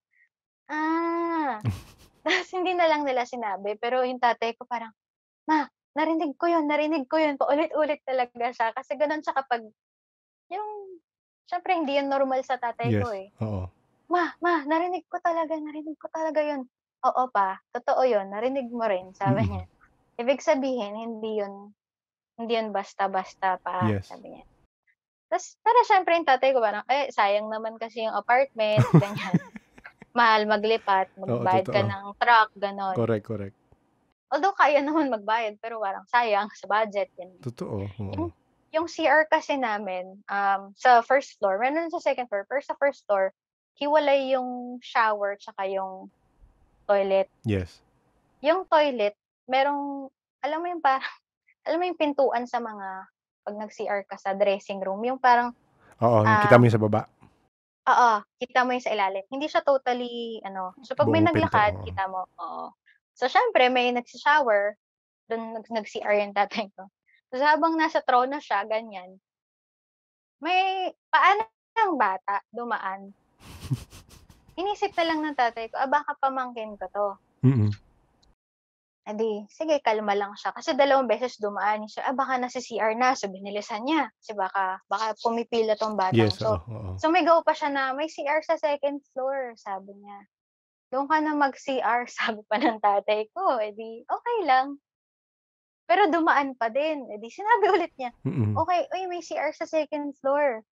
"Ah." Tapos hindi na lang nila sinabi, pero yung tatay ko parang, "Ma, narinig ko yun, narinig ko yun." Paulit-ulit talaga siya kasi gano'n siya kapag yung siyempre hindi yun normal sa tatay ko, Yes, eh. oo. "Ma, ma, narinig ko talaga, narinig ko talaga yun." "Oo pa, totoo yun, narinig mo rin," sabi Mm. niya. "Ibig sabihin hindi yun hindi yun basta-basta pa," Yes. sabi niya. Ta's para siyempre yung tatay ko parang, eh, sayang naman kasi yung apartment, ganyan. Mahal maglipat, Oo, magbayad ka totoo. ng truck, gano'n. Correct, correct. Although kaya naman magbayad pero parang sayang sa budget, ganyan. Totoo, oo. Yung yung C R kasi namin, um, sa first floor, meron sa second floor, pero sa first floor, hiwalay yung shower tsaka yung toilet. Yes. Yung toilet, merong alam mo yung parang alam mo yung pintuan sa mga 'pag nag-C R ka sa dressing room, yung parang, Oo, yung kita mo um yung sa baba, oo, kita mo yung sa ilalim. Hindi siya totally ano, so 'pag may buong pinto, naglakad oo. kita mo, oo. So siyempre may nagsa-shower, dun nag nag-C R yung tatay ko. Tapos habang nasa trono siya ganyan, may paa ng bata dumaan. Inisip na lang ng tatay ko, ah, baka pamangkin ko 'to. Mm. Eh di, sige kalma lang siya kasi dalawang beses dumaan siya, ah, baka nasa-C R na, so binilisan niya kasi baka baka pumipila 'tong batang Yes, oo, 'to. oo. Sumigaw pa siya na, "May C R sa second floor," sabi niya. "Do'n ka na mag-C R," sabi pa ng tatay ko, eh di okey lang. Pero dumaan pa din, eh di sinabi ulit niya, Mm. "Okey, uy may C R sa second floor,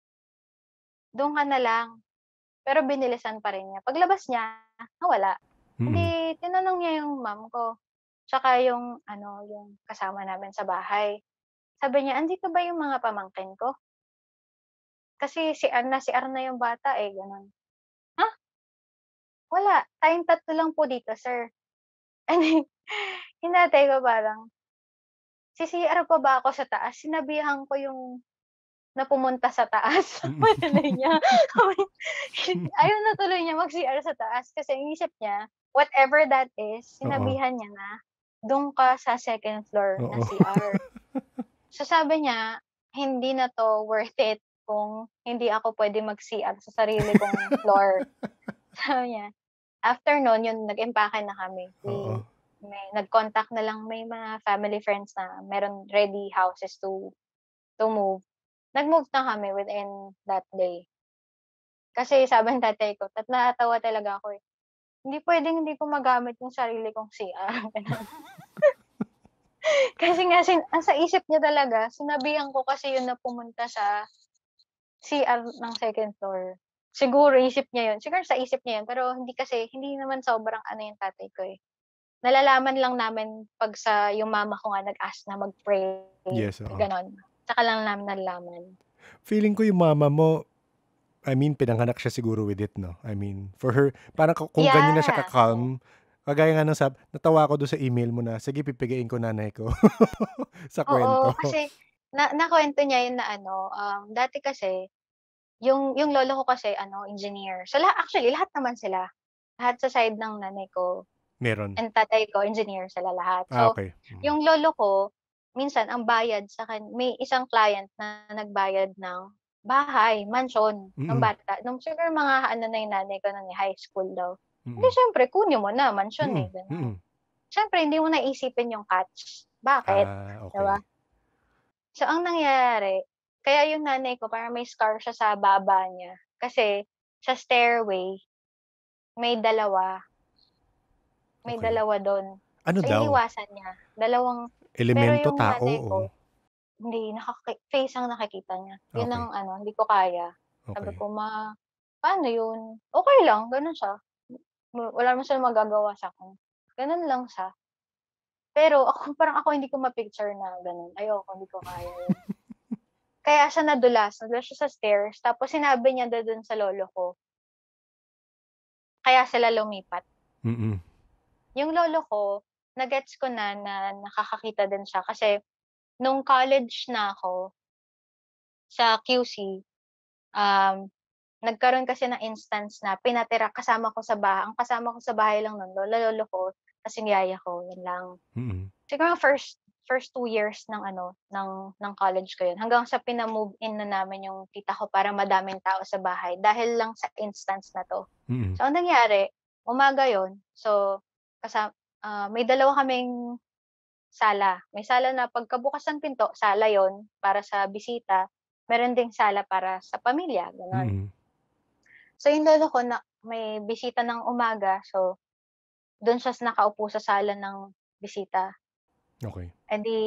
do'n ka na lang." Pero binilisan pa rin niya. Paglabas niya, nawala. Mm. Hindi tinanong niya yung mom ko, tsaka yung ano, yung kasama namin sa bahay. Sabi niya, "Andito ba yung mga pamangkin ko? Kasi C R na C R na yung bata, eh," gano'n. "Ha? Wala, tayong tatlo lang po dito, sir." Ano yung tatay ko parang, "Si-C R pa ba ako sa taas?" Sinabihan ko yung na pumunta sa taas. Mm. Sabi tuloy niya, sabi ayaw na tuloy niya mag-C R sa taas kasi inisip niya, whatever that is, Oo. sinabihan niya na, "Dun ka sa second floor na Oo. C R." So sabi niya, hindi na 'to worth it kung hindi ako puwede mag-C R sa sarili kong floor. Sabi niya. After nun, yun nag-impake na kami. Oo. We may nag-contact na lang may mga family friends na meron ready houses to to move. Nag-move na kami within that day. Kasi sabi ng tatay ko at natatawa talaga ako, eh, "Hindi puwedeng hindi ko magamit yung sarili kong C R." Gano'n. Kasi nga sin ang sa isip niya talaga sinabihan ko kasi yun na pumunta sa C R ng second floor. Siguro isip niya yun, siguro sa isip niya yun, pero hindi kasi hindi naman sobrang ano yung tatay ko, eh. Nalalaman lang namin 'pag sa yung mama ko nga nag-ask na mag-pray, Yes, oo. gano'n. Tsaka lang namin nalalaman. Feeling ko yung mama mo, I mean, pinanganak siya siguro with it, no? I mean, for her, parang ku- kung ganyan na siya Yeah, oo. ka-calm, kagaya nga ng sab, natawa ko doon sa email mo na, sige, pipigain ko nanay ko sa kwento. Oo, kasi na nakuwento niya yun na ano, um, dati kasi yung yung lolo ko kasi ano, engineer. So, laha actually lahat naman sila. Lahat sa side ng nanay ko Meron. and tatay ko engineer sila lahat. Ah, So, okay. Mm. yung lolo ko, minsan ang bayad sa kan may isang client na nagbayad ng bahay, mansion ng Mm-mm. bata. Nung siguro mga ano na yung nanay ko nun, eh, high school daw. Hindi Mm-mm. siyempre kunin mo na, mansion, Mm-mm. eh, gano'n. Mm-mm. Siyempre hindi mo na iisipin yung catch, bakit, Ah, 'di ba? okay. So, ang nangyari, kaya yung nanay ko parang may scar siya sa baba niya kasi sa stairway may dalawa, may Okay. dalawa dun. Ano So, daw? iniwasan niya, dalawang pero Elemento, yung tao, nanay o? ko, hindi nakaki face ang nakikita niya. Yun ang Okay. ano, hindi ko kaya. Sabi Okay. ko, "Ma, paano yun?" Okey lang, gano'n siya. Wa wala naman siyang magagawa sa'kin. Gano'n lang siya. Pero ako parang ako hindi ko ma-picture na gano'n. Ayoko, hindi ko kaya yun. Kaya siya nadulas, nadulas siya sa stairs tapos sinabi niya daw dun sa lolo ko, kaya sila lumipat. Mm-mm. Yung lolo ko, na-gets ko na na nakakakita din siya kasi nung college na ako sa Q C, um, nagkaroon kasi ng instance na pinatira kasama ko sa bahay ang kasama ko sa bahay lang nun lola, lolo ko, ta's yung yaya ko, yun lang. Mm-mm. Siguro first first two years ng ano, ng ng college ko yun, hanggang sa pina-move in na namin yung tita ko para madaming tao sa bahay dahil lang sa instance na 'to. Mm-mm. So, ang nangyari, umaga yun, so kasa ah, may dalawa kaming sala. May sala na pagkabukas ng pinto, sala yon para sa bisita, meron ding sala para sa pamilya, gano'n. Mm-mm. So, yung lolo ko na may bisita ng umaga, so dun siya nakaupo sa sala ng bisita. Okay. Eh, di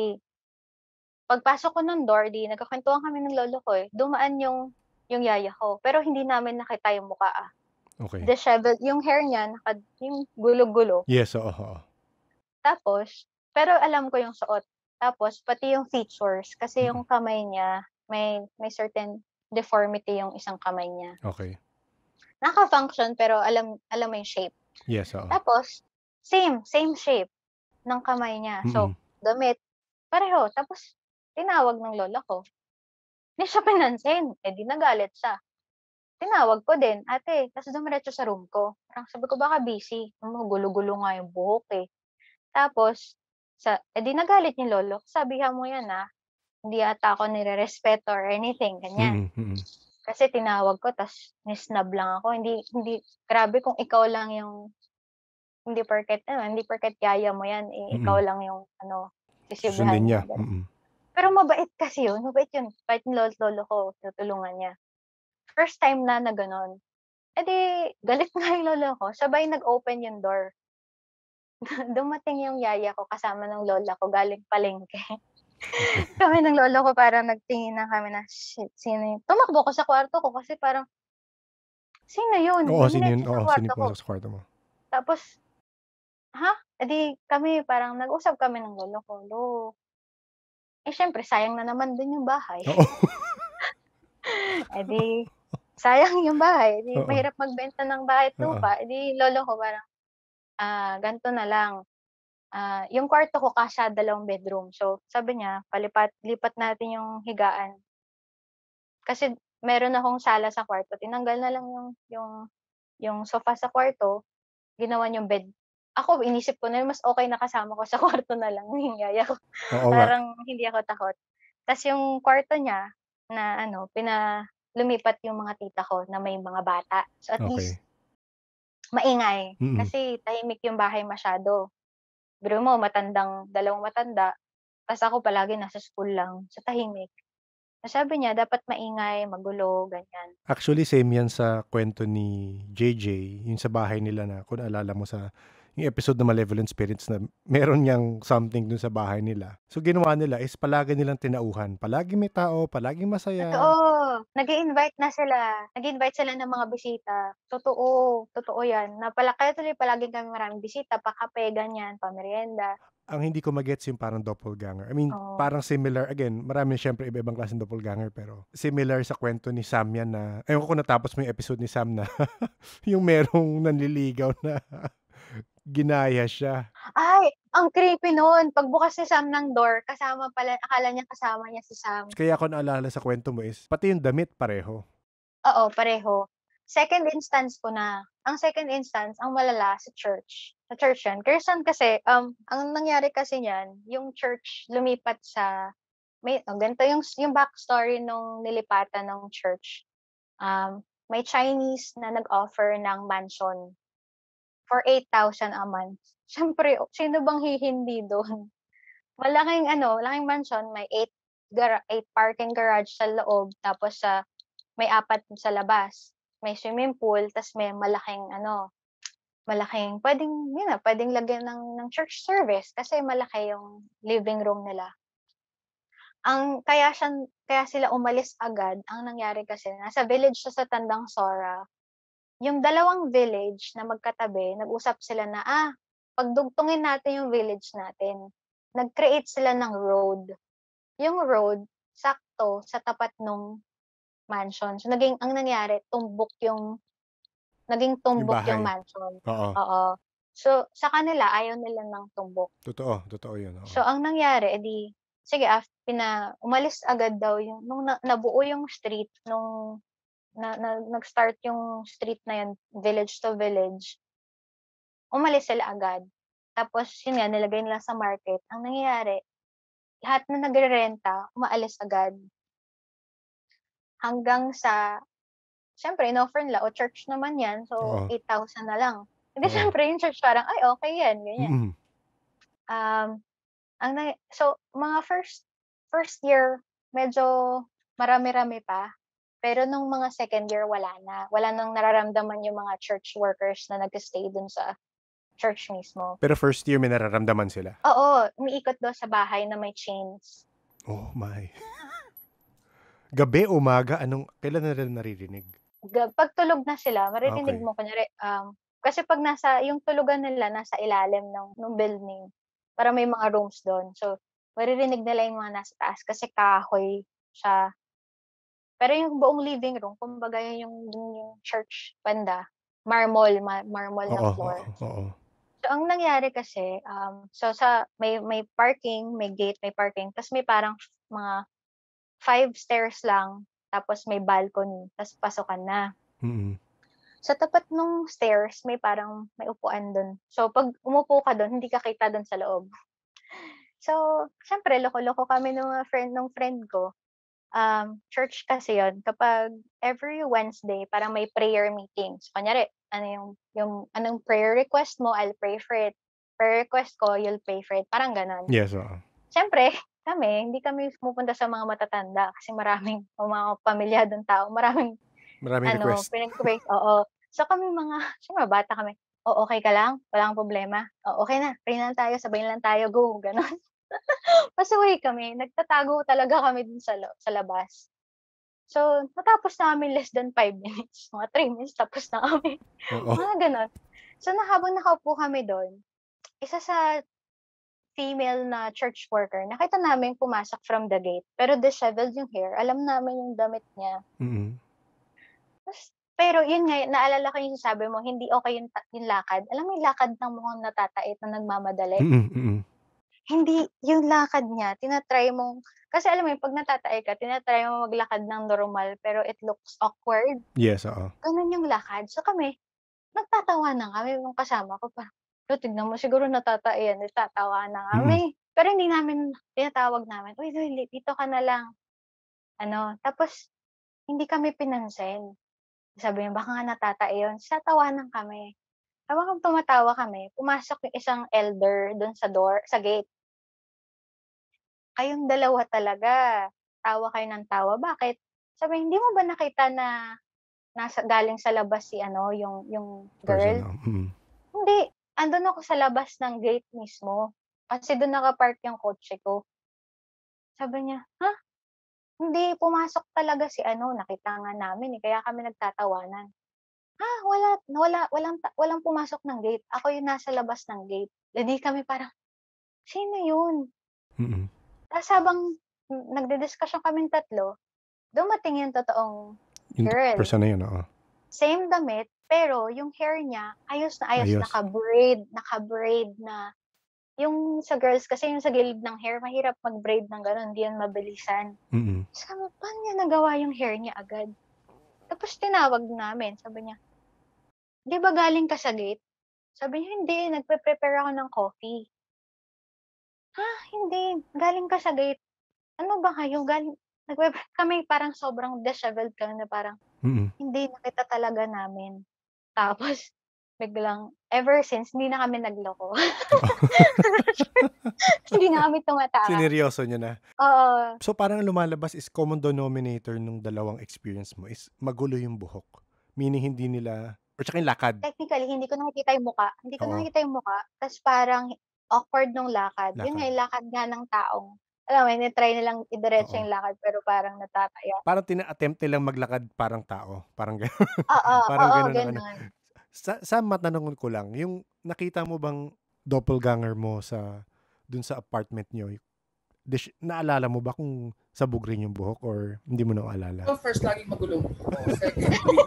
pagpasok ko ng door, 'di nagkukuwentuhan kami ng lolo ko, eh, dumaan yung yung yaya ko, pero hindi namin nakita yung mukha, ah. Okay. Disheveled yung hair niya naka yung gulo-gulo. Yes, oo, oo. Tapos pero alam ko yung suot. Tapos pati yung features kasi Mm-mm. yung kamay niya may may certain deformity yung isang kamay niya. Okay. Naka-function pero alam alam mo yung shape. Yes, oo. Tapos same, same shape ng kamay niya. So, Mm-mm. damit, pareho. Tapos tinawag ng lola ko. Hindi siya pinansin, eh, di nagalit siya. Tinawag ko din, "Ate," ta's dumiretso sa room ko. Parang sabi ko, "Baka busy." Hmm, gulo-gulo nga yung buhok, eh. Tapos sa eh, di nagalit yung lolo, "Sabihan mo 'yan, ah, hindi ata ako nirerespeto or anything," ganyan. Mm-mm. Mm-mm. Kasi tinawag ko ta's ni-snub lang ako. Hindi hindi grabe kung ikaw lang yung hindi porket ano, hindi porket yaya mo 'yan, eh, ikaw Mm-mm. lang yung ano, Susundin sisilbihan niya. mo, gano'n. Mm-mm. Pero mabait kasi yun, mabait yun. Kahit yung lolo't lolo ko, tinutulungan niya. First time na na gano'n. Eh, di galit nga yung lolo ko, sabay nag-open yung door. Dumating yung yaya ko kasama ng lola ko galing palengke. Okay. Kami ng lolo ko parang nagtingin na kami na, "Shit, sino yun?" Tumakbo ako sa kwarto ko kasi parang, "Sino yun?" Oo, sino yun? Dumiretso sa Oo, sino kwarto yung ko. pumasok sa kwarto mo? Tapos, ha? Eh, di kami parang nag-usap kami ng lolo ko, "Lo, Eh, siyempre sayang na naman din yung bahay. Oo. Eh, di sayang yung bahay, di Oo. mahirap magbenta ng bahay at Oo. lupa. Eh, di lolo ko parang, ah, ganito na lang, ah, yung kwarto ko kasya dalawang bedroom. So, sabi niya palipat lipat natin yung higaan. Kasi meron akong sala sa kwarto, tinanggal na lang yung yung yung sofa sa kwarto, ginawa niyang bed. Ako inisip ko na mas okey na kasama ko sa kwarto na lang yung yaya ko, Oo nga. parang hindi ako takot. Tas yung kwarto niya na ano, pina lumipat yung mga tita ko na may mga bata. So, at least Okey. maingay, Mm. kasi tahimik yung bahay masyado. Biruin mo matandang dalawang matanda, tas ako palagi nasa school lang, so tahimik. So, sabi niya dapat maingay, magulo, ganyan. Actually, same yan sa kwento ni J J, yung sa bahay nila na kung naalala mo sa yung episode na Malevolent Spirits na meron niyang something dun sa bahay nila. So, ginawa nila is palagi nilang tinauhan. Palaging may tao, palaging masaya. Totoo, nag-i-invite na sila, nag-i-invite sila ng mga bisita. Totoo, totoo yan, na pala kaya tuloy palagi kaming maraming bisita, pa-kape, ganyan, pa-meryenda. Ang hindi ko ma-gets yung parang doppelganger. I mean, Oo. parang similar, again, marami siyempre iba-ibang klaseng doppelganger, pero similar sa kwento ni Sam yan na, ayun ko kung natapos mo yung episode ni Sam na yung merong nanliligaw na ginaya siya. Ay, ang creepy nun, pagbukas ni Sam ng door, kasama pala akala niya kasama niya si Sam. Kaya ako naalala sa kwento mo is, pati yung damit pareho. Oo, pareho. Second instance ko na. Ang second instance, ang malala sa church. Sa church yan. Kherson kasi, um, ang nangyari kasi niyan, yung church lumipat sa, may, oh, ganito yung, yung backstory nung nilipatan ng church. Um, may Chinese na nag-offer ng mansion for eight thousand a month. Siyempre, sino bang hihindi doon? Malaking ano, malaking mansion, may eight gara eight parking garage sa loob, tapos sa may apat sa labas. May swimming pool, tas may malaking ano, malaking puwedeng yun na, puwedeng lagyan ng ng church service kasi malaki yung living room nila. Ang kaya siya kaya sila umalis agad, ang nangyari kasi nasa village siya sa Tandang Sora. Yung dalawang village na magkatabi, nag-usap sila na, ah, pagdugtungin natin yung village natin. Nag-create sila ng road. Yung road, sakto sa tapat nung mansion. So, naging ang nangyari, tumbok yung naging Yung tumbok yung bahay. mansion. Oo. Oo. So, sa kanila ayaw nila ng tumbok. Totoo, totoo yun. Oo. So, ang nangyari, edi sige, af pina umalis agad daw yung nung na nabuo yung street nung na na nag-start yung street na yun, village to village, umalis sila agad. Tapos yun nga, nilagay nila sa market. Ang nangyayari, lahat na nagrerenta, umaalis agad. Hanggang sa siyempre in-offer nila, o church naman 'yan, so Oo. eight thousand na lang. Eh, di Oo. siyempre yung church parang, "Ay okey 'yan," ganyan. Mm. Um, ang na so mga first first year medyo marami-rami pa, pero nung mga second year wala na. Wala nang nararamdaman yung mga church workers na nagse-stay dun sa church mismo. Pero first year may nararamdaman sila? Oo, umiikot daw sa bahay na may chains. Oh my. Gabi, umaga, anong kailan nila naririnig? Ga 'pag tulog na sila maririnig Okey. mo kunyari, um, kasi 'pag nasa yung tulugan nila nasa ilalim ng nung building, parang may mga rooms dun. So, maririnig nila yung mga nasa taas kasi kahoy siya. Pero yung buong living room kumbaga yung yung yung church banda, marmol, ma marmol na Oo, floor. oo, oo. So, ang nangyari kasi, um, so sa may may parking, may gate, may parking, ta's may parang mga five stairs lang, tapos may balcony, ta's pasukan na. Mm. Sa tapat nung stairs may parang may upuan dun. So, 'pag umupo ka dun hindi ka kita dun sa loob. So, siyempre loko-loko kami nung mga friend nung friend ko. Um, church kasi yun, kapag every Wednesday parang may prayer meetings. Kunyari, ano yung yung anong prayer request mo, I'll pray for it. Prayer request ko, you'll pray for it, parang gano'n. Yes, oo. Siyempre kami, hindi kami pumupunta sa mga matatanda kasi maraming o mga pamilyadong tao, maraming Maraming ano, request. pinag-request, oo. So kami mga siyempre bata kami, "Oh, okey ka lang? Wala kang problema? Oh, okey na, pray na lang tayo, sabay na lang tayo, go." Gano'n. Pasaway kami, nagtatago talaga kami dun sa lo sa labas. So, natapos namin less than five minutes, mga three minutes tapos na kami, Oo. mga gano'n. So, na habang nakaupo kami dun, isa sa female na church worker, nakita namin pumasok from the gate, pero disheveled yung hair, alam namin yung damit niya. Mm. Tas pero yun nga, naalala ko yung sabi mo, hindi okey yung ta yung lakad. Alam mo yung lakad ng mukhang natatait na nagmamadali? Mm, mm. Hindi, yung lakad niya tina-try mong kasi alam mo yun 'pag natatai ka tina-try mong maglakad ng normal pero it looks awkward, Yes, oo. gano'n yung lakad. So kami, nagtatawanan kami nung kasama ko parang, "Lo, tignan mo siguro natatai yan." Nagtatawanan Mm. kami. Pero hindi namin tinatawag namin, "Uy, uy, dito ka na lang." Ano, tapos hindi kami pinansin. Sabi niya, "Baka nga natatai yun." Tas tatawanan kami. Habang tumatawa kami, pumasok yung isang elder dun sa door sa gate. "Kayong dalawa talaga, tawa kayo ng tawa, bakit?" Sabi, "Hindi mo ba nakita na nasa galing sa labas si ano, yung yung Person, girl?" oo. Mm. "Hindi, andun ako sa labas ng gate mismo, kasi dun naka-park yung kotse ko." Sabi niya, "Ha? Hindi, pumasok talaga si ano, nakita nga namin, eh, kaya kami nagtatawanan." "Ha? Wala wala walang ta walang pumasok ng gate, ako yung nasa labas ng gate." Eh, di kami parang, "Sino yun?" Mm. Tas habang hmm, nagdidiskusyon kaming tatlo, dumating yung totoong Yung girl. person na yun, oo. Same damit, pero yung hair niya ayos na ayos, Ayos. naka-braid, naka-braid na. Yung sa girls kasi yung sa gilid ng hair mahirap mag-braid ng gano'n, hindi yan mabilisan. Mm. Sabi ko, "Paano niya nagawa yung hair niya agad?" Tapos tinawag namin, sabi niya, "'Di ba galing ka sa gate?" Sabi niya, "Hindi, nagpe-prepare ako ng coffee." "Ha? Hindi, galing ka sa gate. Ano ba kayo galing nagpe kami parang sobrang disheveled kami na parang, Mm. "Hindi, nakita talaga namin." Tapos biglang ever since hindi na kami nagloko. Hindi na kami tumatawa. Sineryoso niyo na. Oo. So, parang lumalabas is common denominator nung dalawang experience mo is magulo yung buhok. Meaning hindi nila or tsaka yung lakad. Technically hindi ko nakikita yung mukha, hindi ko Oo, nakikita yung mukha, ta's parang awkward nung lakad. Yun nga lakad. yung lakad nga ng taong alam mo yun, try nilang idiretso Oo. yung lakad pero parang natataya. Parang tina-attempt nilang maglakad parang tao, parang gano'n. Oo, Parang oo, gano'n ang ano. gano'n. Sa sa matanong ko lang, yung nakita mo bang doppelganger mo sa dun sa apartment niyo, dish naalala mo ba kung sabog rin yung buhok or hindi mo na maalala? So first, laging magulo mo. Secondly,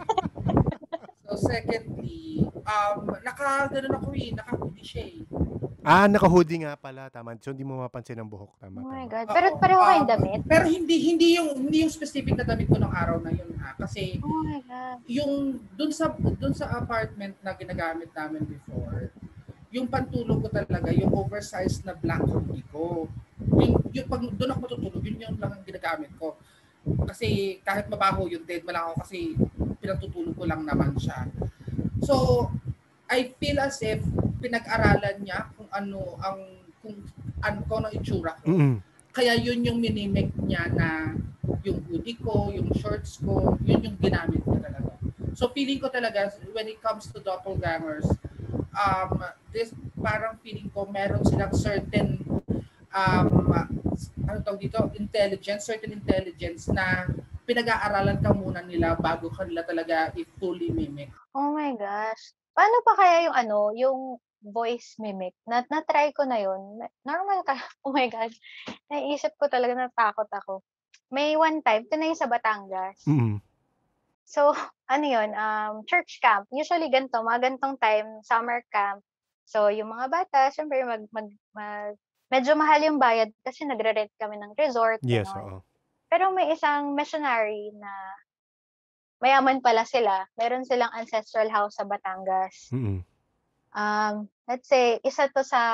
so secondly, um, naka, ganun ako eh, naka-hoodie siya eh. Ah, naka-hoodie nga pala, tama. So, hindi mo mapansin ang buhok. Oh Tama, my tama. God, pero Oo. pareho kayong Um, damit? pero hindi hindi yung hindi yung specific na damit ko ng araw na yun ha. Kasi Oh my God. yung dun sa dun sa apartment na ginagamit namin before, yung pantulog ko talaga, yung oversized na black hoodie ko. Yung, yung pag doon ako matutulog, yun yung lang ang ginagamit ko. Kasi kahit mabaho yung dead man ako kasi pinatutulog ko lang naman siya. So, I feel as if pinag-aralan niya kung ano ang kung ano kung ano itsura ko. Mm. Kaya yun yung minimik niya na yung hoodie ko, yung shorts ko, yun yung ginamit niya talaga. So feeling ko talaga when it comes to doppelgangers, um, this parang feeling ko meron silang certain um, ano tawag dito, intelligence, certain intelligence na pinag-aaralan ka muna nila bago kanila talaga i-fully mimic. Oh my gosh. Paano pa kaya yung ano, yung voice mimic? Na na-try ko na yun. Normal ka oh my God, naiisip ko talaga natakot ako. May one time, ito na yung sa Batangas. Mm. So, ano yun, um, church camp. Usually ganito, mga ganitong time, summer camp. So, yung mga bata, syempre mag, mag, mag medyo mahal yung bayad kasi nagre-rent kami ng resort, Yes, gano'n. oo. Pero may isang missionary na mayaman pala sila. Meron silang ancestral house sa Batangas. Mm. Um, let's say, isa to sa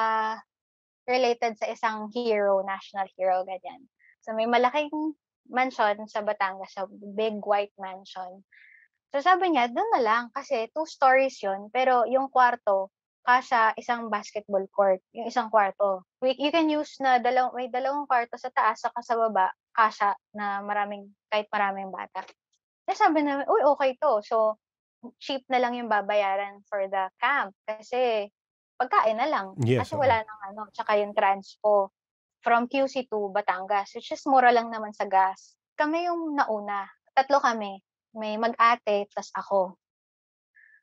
related sa isang hero, national hero, ganyan. So, may malaking mansion sa Batangas, sa big white mansion. So, sabi niya, doon na lang kasi two stories yun, pero yung kwarto, kasya isang basketball court, yung isang kwarto. We, you can use na dalaw, may dalawang kwarto sa taas, saka sa baba, kasya na maraming, kahit maraming bata. Kaya sabi namin, uy, okay to. So, cheap na lang yung babayaran for the camp kasi pagkain na lang. Yes, Kasi oo. wala nang ano, tsaka yung transpo from Q C to Batangas, which is mura lang naman sa gas. Kami yung nauna. Tatlo kami. May mag-ate, tas ako.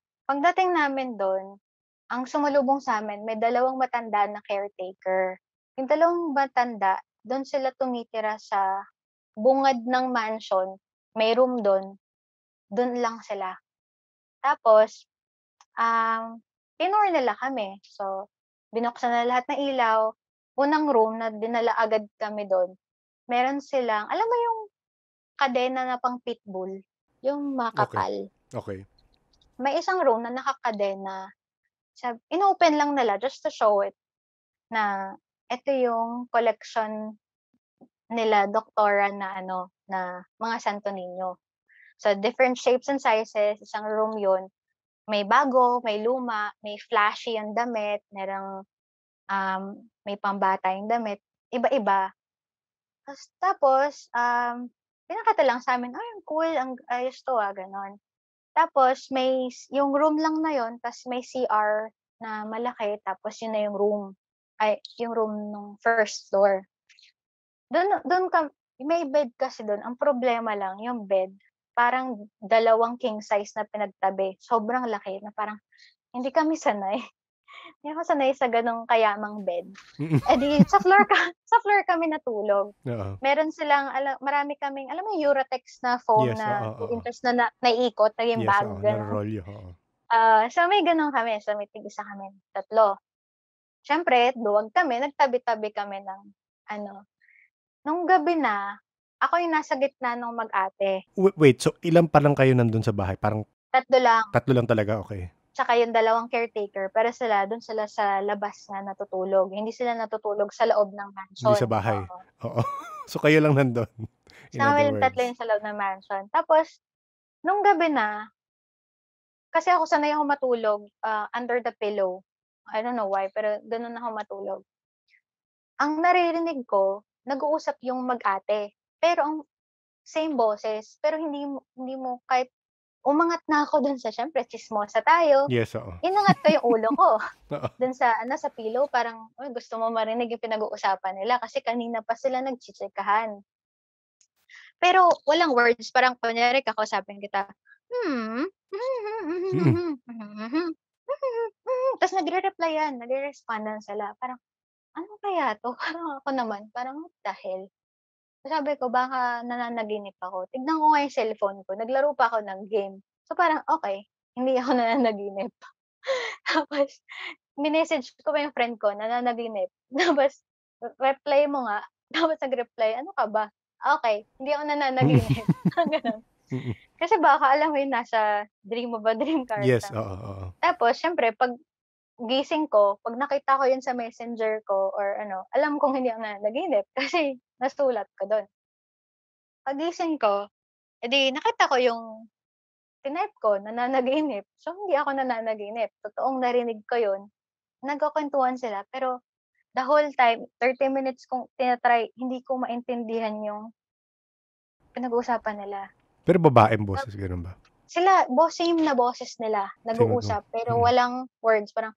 Pagdating namin doon, ang sumalubong sa amin, may dalawang matanda na caretaker. Yung dalawang matanda, do'n sila tumitira sa bungad ng mansion, may room do'n, do'n lang sila. Tapos, um, tinur nila kami. So, binuksan na lahat ng ilaw. Unang room na dinala agad kami do'n, meron silang alam mo yung kadena na pang pitbull, yung Okay. makapal. Okay. May isang room na nakakadena. Sab inopen lang nila just to show it na ito yung collection nila doktora na ano, na mga Santo Niño. So, different shapes and sizes, isang room yun. May bago, may luma, may flashy ang damit, merong, um, may pambata yung damit, iba-iba. Tas tapos, um, pinakita lang sa'min, "Ay, ang cool, ang ayos 'to, ah," gano'n. Tapos may s yung room lang na yun tas may C R na malaki tapos yun na yung room, ay yung room nung first floor. Dun dun kam may bed kasi dun, ang problema lang yung bed, parang dalawang king size na pinagtabi, sobrang laki na parang hindi kami sanay. Hindi ako sanay sa gano'ng kayamang bed. Mm. Eh, di sa floor ka sa floor kami natulog. Oo. Meron silang ala marami kaming alam mo yung Eurotex na foam Yes, na oo, two oo. inches na na naiikot, naging Yes, bag, oo. gano'n. Naro-rolyo, oo. Ah, so may gano'n kami, so may tig-isa kami, tatlo. Siyempre duwag kami, nagtabi-tabi kami ng ano. Nung gabi na, ako yung nasa gitna nung mag-ate. Wa wait, so ilan pa lang kayo nandun sa bahay? Parang Tatlo lang, tatlo lang talaga, okay. tsaka yung dalawang caretaker, pero sila dun sila sa labas na natutulog, hindi sila natutulog sa loob ng Hindi sa mansion, bahay. oo. Oo. So kayo lang nandun, in Kasama other kaming tatlo words. yun sa loob ng mansion. Tapos nung gabi na, kasi ako sanay ako matulog, ah, under the pillow. I don't know why, pero ganun ako matulog. Ang naririnig ko, nag-uusap yung mag-ate, pero ang same boses, pero hindi mo hindi mo kahit umangat na ako dun sa siyempre tsismosa tayo, Yes, oo. inangat ko yung ulo ko Oo. dun sa ano, sa pillow parang, "Uy, gusto mo marinig yung pinag-uusapan nila?" Kasi kanina pa sila nagchi-chikahan. Pero walang words, parang kunyari kakausapin kita, "Hmm, Mm. ta's nagre-replyan, nagre-respondan sila. Parang, "Ano kaya 'to?" Parang ako naman, parang, "What the hell?" Sabi ko, "Baka nananaginip ako." Tignan ko nga yung cellphone ko, naglaro pa ako ng game. So, parang okey, hindi ako nananaginip. Tapos minessage ko pa yung friend ko, nananaginip. Tapos reply mo nga, tapos nag-reply, "Ano ka ba?" "Okey, hindi ako nananaginip." Parang gano'n. Mm. Kasi baka alam mo yun, nasa dream mo ba, dream ka or Yes, oo, something. oo. Tapos siyempre 'pag gising ko, 'pag nakita ko yun sa Messenger ko or ano, alam kong hindi ako nananaginip kasi nasulat ko dun. Paggising ko, eh, di nakita ko yung tinype ko, nananaginip. So, hindi ako nananaginip, totoong narinig ko yun. Nagkukuwentuhan sila pero the whole time, thirty minutes kong tina-try, hindi ko maintindihan yung pinag-uusapan nila. Pero babaeng boses, ganun ba? Sila bo same na boses nila, Same nag-u nag-uusap pero mm. walang words, parang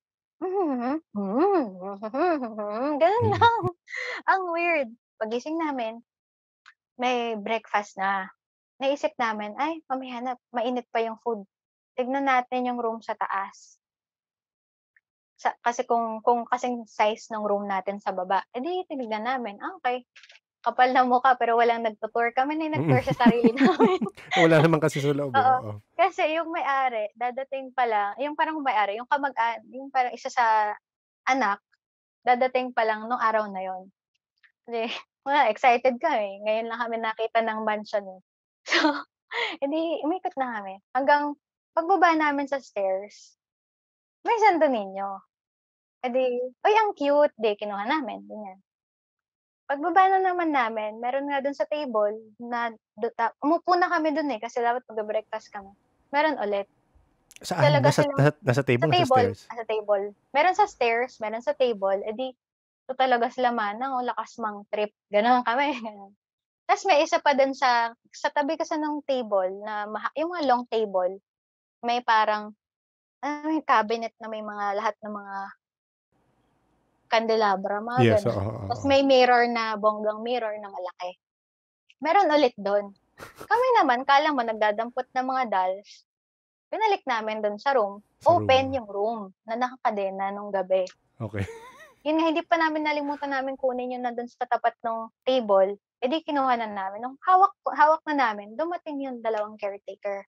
gano'n Mm. lang. Ang weird. Paggising namin, may breakfast na. Naisip namin, "Ay, mamaya na, mainit pa yung food. Tignan natin yung room sa taas." Sa kasi kung kung kasing size ng room natin sa baba, eh, di tinignan namin, ah, okey. Kapal ng mukha pero walang nagtu-tour, kami na yung Mm. nag-tour sa sarili namin. Wala naman kasi sa loob, eh, Oo, oo. kasi yung may-ari dadating pa lang yung parang may-ari, yung kamag-a yung parang isa sa anak, dadating pa lang nung araw na yun. Di wala, excited kami, ngayon lang kami nakita ng mansion, eh. So, eh, di umikot na kami hanggang pagbaba namin sa stairs, may Santo Niño. Eh, di, "Uy, ang cute." Di kinuha namin, ganyan. Pagbaba na naman namin, meron nga dun sa table na du ta umupo na kami dun, eh, kasi dapat magbe-breakfast kami. Meron ulit. Saan? Talaga Nasa silang nasa nasa sa table, nasa table, stairs? nasa table. Meron sa stairs, meron sa table, eh, di ito talaga sila manang o lakas mang-trip, gano'n kami, gano'n. Ta's may isa pa din sa sa tabi kasi nung table na maha yung mga long table, may parang, alam mo yung cabinet na may mga lahat ng mga candelabra, mga Yes, oo, gano'n. oo, Ta's oo. may mirror na bonggang mirror na malaki. Meron ulit dun. Kami naman akala mo nagdadampot ng mga dolls, binalik namin dun sa room, Sa room, open oo. yung room na nakakadena nung gabi. Okey. yun nga, hindi pa namin nalimutan namin kunin yung nandun sa tapat ng table, eh di kinuha na namin. Nung hawak hawak na namin, dumating yung dalawang caretaker.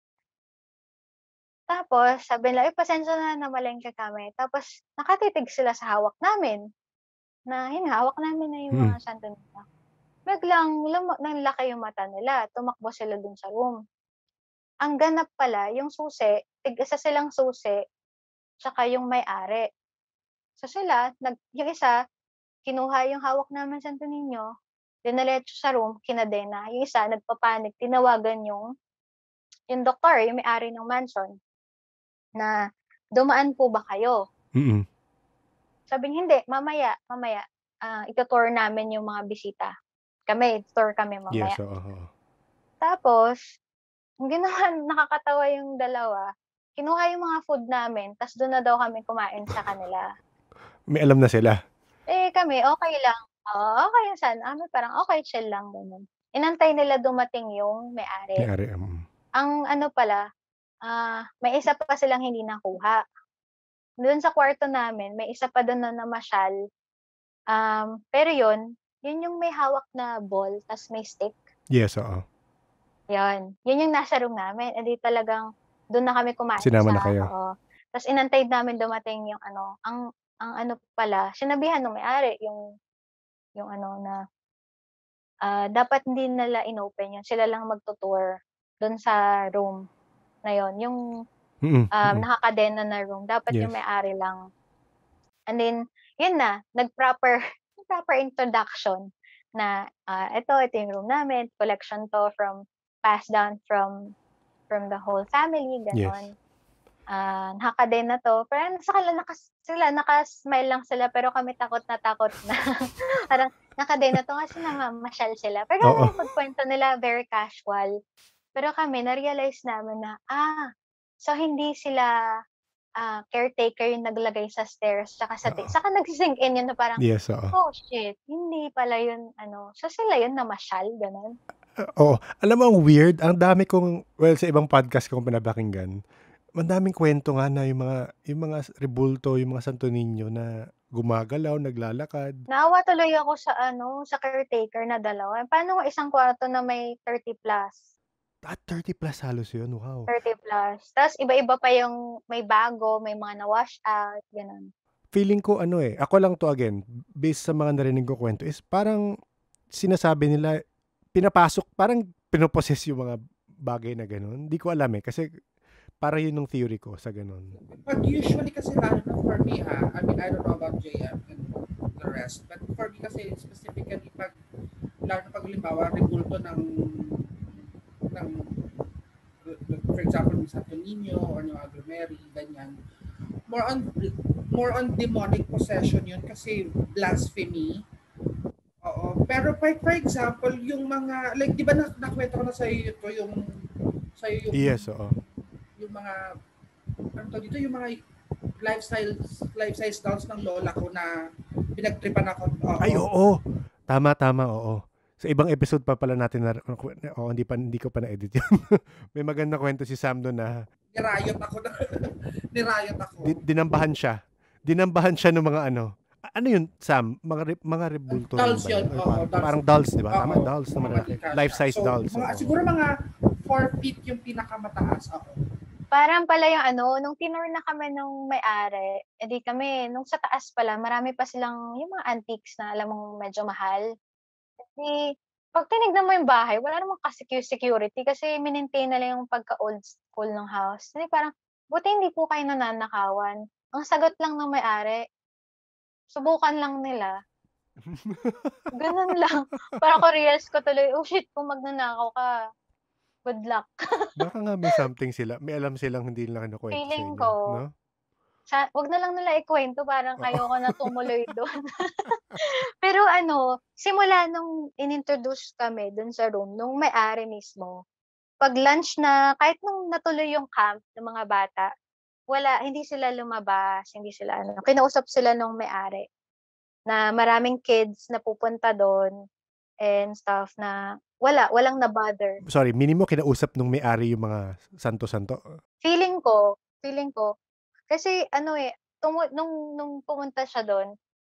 Tapos sabi nila, "Uy, pasensya na, namalengke kami." Tapos nakatitig sila sa hawak namin, na yun nga, hawak namin na yung Mm. mga santo nila. Biglang luma nanlaki yung mata nila, tumakbo sila dun sa room. Ang ganap pala yung susi, tig-isa silang susi, tsaka yung may-ari. So sila, nag yung isa, kinuha yung hawak namin Santo Niño, diniretso sa room, kinadena. Yung isa nagpa-panic, tinawagan yung yung doktor, yung may-ari ng mansion, na, "Dumaan po ba kayo?" Mm. Sabing, "Hindi, mamaya, mamaya, ah, ito-tour namin yung mga bisita. Kami, tour kami mamaya." Yes, oo, oo. Tapos, ang ginawa nakakatawa yung dalawa, kinuha yung mga food namin ta's dun na daw kami kumain sa kanila. May alam na sila. Eh, kami okey lang, oo, okey lang sana kami parang okey, chill lang gano'n. Inantay nila dumating yung may-ari. May-ari, mm. Ang ano pala, ah, may isa pa silang hindi nakuha. Dun sa kwarto namin may isa pa dun na namasyal, um, pero yun, yun yung may hawak na ball ta's may stick. Yes, oo. Yun, yun yung nasa room namin, eh, di talagang dun na kami kumain Sinama sa na kayo. oo. Ta's inantay namin dumating yung ano, ang ang ano pala, sinabihan nung may-ari yung yung ano na, ah, dapat hindi nila inopen yun, sila lang magtu-tour dun sa room na yun, yung, Mm, um, mm. nakakadena na room, dapat yung Yes. may-ari lang. And then, yun na, nag-proper proper introduction na, ah, "Eto, ito yung room namin, collection 'to from passed down from from the whole family," Yes. gano'n. Ah, nakakadena 'to, pero sa kanila nakas sila naka-smile lang sila, pero kami takot na takot na. Parang nakadena 'to kasi namamasyal sila. Pero Oo. yung pagkuwento nila very casual. Pero kami na-realize namin na, ah, so hindi sila, ah, caretaker yung naglagay sa stairs tsaka sa ti Oo. saka nagsi-sink in yun na parang, Yes, oo. "Oh, shit, hindi pala yun ano, so sila yun namasyal," gano'n. Ah, oo. Alam mo ang weird, ang dami kong well, sa ibang podcast kong pinapakinggan, madaming kwento nga na yung mga yung mga rebulto, yung mga Santo Niño na gumagalaw, naglalakad. Naawa tuloy ako sa ano, sa caretaker na dalawa. Paano kung isang kwarto na may thirty plus? At thirty plus halos yun, wow. thirty plus. Ta's iba-iba pa yung may bago, may mga na-wash out, gano'n. Feeling ko ano eh, ako lang to again, based sa mga narinig ko kwento is parang sinasabi nila, pinapasok, parang pinoposes yung mga bagay na gano'n. Hindi ko alam eh, kasi para yun yung theory ko sa gano'n. Pag usually kasi lalo na for me ha, I mean, I don't know about J M and the rest, but for me kasi specifically pag, lalo na pag halimbawa, rebulto ng, ng, for example, ng Santo Niño or ng Mother Mary, ganyan, more on, more on demonic possession yun kasi blasphemy. Oo. Pero for, for example, yung mga, like, di ba na, nakwento ko na sa iyo ito yung, sa iyo yung, Yes, oo. yung mga, ano to dito, yung mga lifestyle, life-size dolls ng lola ko na pinagtripan ako. Oo. Ay, oo. Tama, tama, oo. Sa ibang episode pa pala natin na, oo, hindi, pa, hindi ko pa na-edit yun. May maganda kwento si Sam doon na Nirayot ako na, nirayot ako. di- dinambahan siya. Dinambahan siya ng mga ano. A- Ano yun, Sam? Mga, re- mga rebulto rin Dolls ba yun. yun? Or Oo, parang, dolls. parang dolls, di ba? Tama, Oo, dolls na mga malaki. matika siya. Life-size So, dolls. Mga, oo. siguro mga four feet yung pinakamataas ako. Parang pala yung ano, nung tinur na kami nung may-ari, eh di kami, nung sa taas pala, marami pa silang yung mga antiques na alam mong medyo mahal. Kasi, pag tinignan mo yung bahay, wala namang ka-secu-security kasi minintain nila yung pagka-old school ng house. Hindi parang, buti hindi po kayo nananakawan. Ang sagot lang ng may-ari, subukan lang nila. Ganun lang. Parang ko reals ko tuloy, oh shit, kung magnanakaw ka, good luck. Baka nga may something sila. May alam silang hindi lang kinukwento sa Feeling inyo. ko, No? sa, wag na lang nila ikwento, parang Oo. ayoko na tumuloy doon. Pero ano, simula nung inintroduce kami dun sa room, nung may-ari mismo, pag lunch na, kahit nung natuloy yung camp ng mga bata, wala, hindi sila lumabas, hindi sila ano, kinausap sila nung may-ari na maraming kids na pupunta doon and stuff na wala, walang na-bother. Sorry, minimo kinausap nung may-ari yung mga santo-santo. Feeling ko, feeling ko, kasi ano eh, tumu nung nung pumunta siya doon,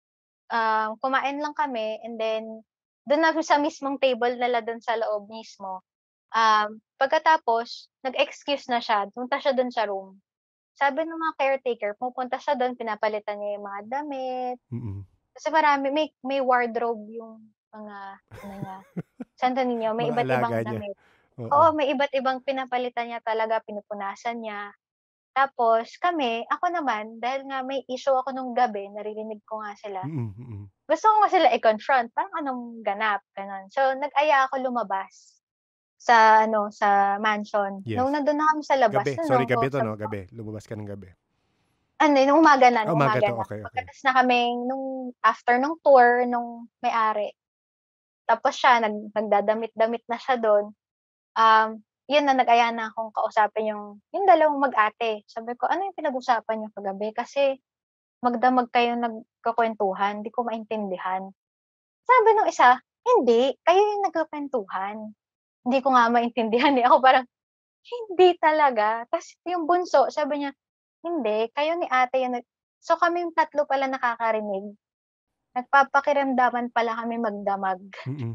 um, kumain lang kami and then do'n na sa mismong table nila do'n sa loob mismo. Um, pagkatapos nag-excuse na siya, punta siya do'n sa room. Sabi ng mga caretaker pumupunta siya do'n, pinapalitan niya yung mga damit. Mm. Kasi marami may may wardrobe yung mga ano niya, Santo Niño, may Mga iba't alaga ibang niya. damit. Oo. Oo, may iba't ibang pinapalitan niya talaga, pinupunasan niya. Tapos kami, ako naman dahil nga may issue ako nung gabi, naririnig ko nga sila. Mm, mm. Gusto ko nga sila i-confront, parang anong ganap, gano'n. So nag-aya ako lumabas sa ano, sa mansion. Yes. Nung nandun na kami sa labas, Gabi. nung Sorry, gabi to, nakausap no? ko Gabi. Lumabas ka ng gabi. ano, eh, nung umaga na, Ah, nung umaga umaga to. na. Okay, okay. Pagkatapos na kaming nung after nung tour nung may-ari, tapos siya nag nagdadamit-damit na siya do'n, um, yun na nag-aya na akong kausapin yung yung dalawang mag-ate. Sabi ko, "Ano yung pinag-usapan niyo kagabi? Kasi magdamag kayong nagkukuwentuhan, 'di ko maintindihan." Sabi nung isa, "Hindi, kayo yung nagkukuwentuhan." Hindi ko nga maintindihan, eh, ako parang, "Hindi talaga." Ta's yung bunso sabi niya, "Hindi, kayo ni ate yung nag" so kaming tatlo pala nakakarinig. Nagpapakiramdaman pala kami magdamag. Mm.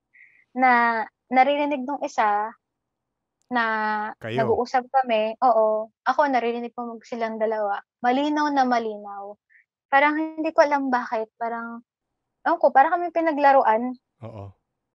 Na naririnig nung isa na Kayo. nag-uusap kami, oo. Ako naririnig ko mag silang dalawa, malinaw na malinaw. Parang hindi ko alam bakit, parang ewan ko, para kaming pinaglaruan, Oo.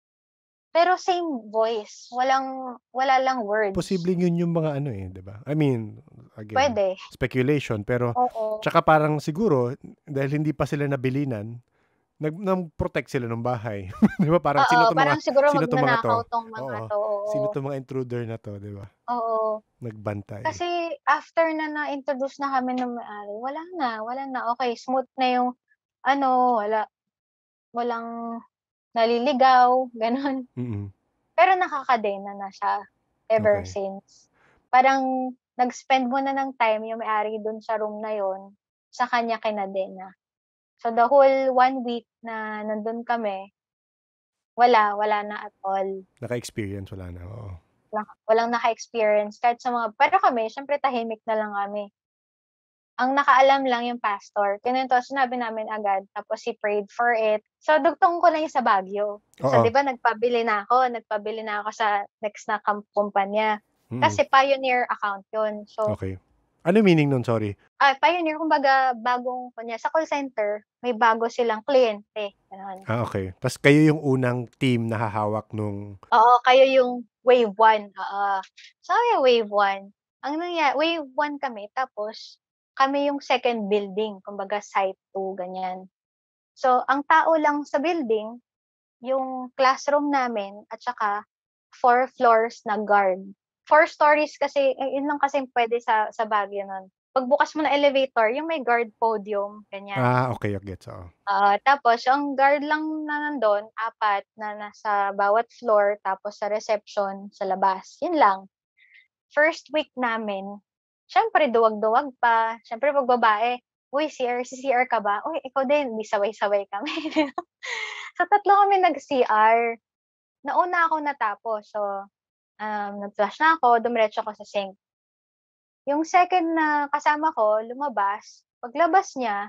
pero same voice, walang wala lang words. Posibleng yun yung mga ano, eh, 'di ba? I mean, again, Puwede, speculation. Pero oo. tsaka parang siguro dahil hindi pa sila nabilinan, nag nang-protect sila ng bahay. 'Di ba parang sino Oo, 'tong mga parang siguro sino 'tong mga 'to? magnanakaw 'tong mga Oo. 'to, Sino oo. 'tong mga intruder na 'to, 'di ba? Oo. Nagbantay. Kasi after na na-introduce na kami ng may-ari, wala na, wala na. Okey, smooth na yung ano, wala walang naliligaw, gano'n. Mm. Pero nakakadena na siya ever Okay. since. Parang nag-spend muna ng time yung may-ari dun sa room na yun, sa kanya kinadena. So the whole one week na nandun kami, wala, wala na at all. Naka-experience, wala na, oo. Wala walang naka-experience kahit sa mga pero kami siyempre tahimik na lang kami. Ang nakaalam lang yung pastor, kinuwento sinabi namin agad tapos he prayed for it. So dugtong ko lang yung sa Baguio. So Oo. 'di ba nagpabili na ako, nagpabili na ako sa next na kam kumpanya. Mm. Kasi pioneer account yun. So, Okay. Ano yung meaning nun, sorry? ah, pioneer kumbaga bagong kunya sa call center, may bago silang kliyente, gano'n. Ah, okay. Tas kayo yung unang team na hahawak nung Oo, kayo yung wave one, oo. So kami yung wave one. Ang nangya wave one kami tapos kami yung second building, kumbaga site two, ganyan. So, ang tao lang sa building, yung classroom namin at saka four floors na guard. Four stories kasi, eh, yun lang kasing puwede sa sa Baguio nun. Pagbukas mo ng elevator, yung may guard podium, ganyan. ah, okay, gets, oo. Oo, tapos ang guard lang na nandun, apat na nasa bawat floor, tapos sa reception, sa labas, yun lang. First week namin, siyempre duwag-duwag pa, siyempre 'pag babae, "Uy, C R, si-C R ka ba? Uy, ikaw din." 'Di sabay-sabay kami. So, tatlo kami nag-C R. Nauna akong natapos. So, um, nag-flush na ako, dumiretso ako sa sink. Yung second na kasama ko lumabas, paglabas niya,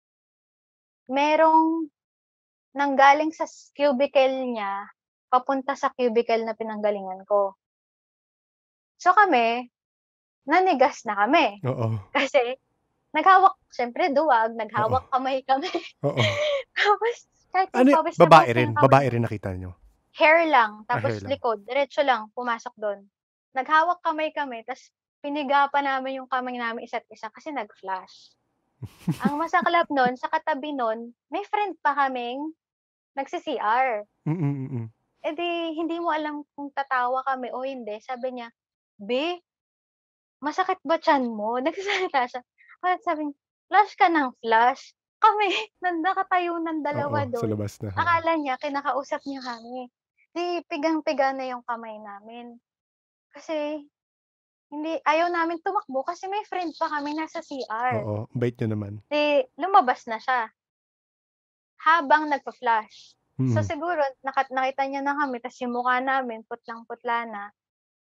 merong nanggaling sa s cubicle niya, papunta sa cubicle na pinanggalingan ko. So kami, nanigas na kami. Oo. Kasi naghawak siyempre duwag, Oo. naghawak kamay kami. Oo. Tapos kahit Ano yung y pawis na babae pawis na rin? yung kamay Babae namin. rin nakita niyo? Hair lang, Ah, hair tapos lang. likod, diretso lang pumasok dun. Naghawak kamay kami ta's piniga pa namin yung kamay namin isa't isa kasi nag-flash. Ang masaklap nun, sa katabi nun, may friend pa kaming nagsi-C R. Mm, mm. Eh, di hindi mo alam kung tatawa kami o hindi. Sabi niya, "Be, masakit ba tiyan mo?" Nagsasalita siya. Tapos sabi niya, "Flash ka ng flash." Kami nan nakatayo ng Oo, dalawa sa dun. labas na, oo. Akala niya kinakausap niya kami. Di pigang-piga na yung kamay namin. Kasi hindi ayaw namin tumakbo kasi may friend pa kami nasa C R. Oo, ang bait niyo naman. Di lumabas na siya habang nagfa-flash. So Mm. siguro naka nakita niya na kami ta's yung mukha namin putlang-putla na.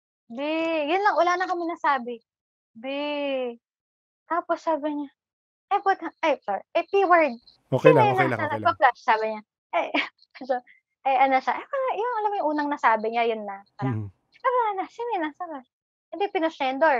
"Be," yun lang, wala na kami nasabi. "Be." Tapos sabi niya, eh, but, ay, sorry, eh, P-word. Okay Sino lang, yung okay lang, nasa okay lang. nagpa-flash? Sabi niya, eh, so, eh, ano siya, eh, parang yung alam mo yung unang nasabi niya, yun na. Parang, Mhm. ano na, sino yung nasa flash? Hindi, pinush niya yung door.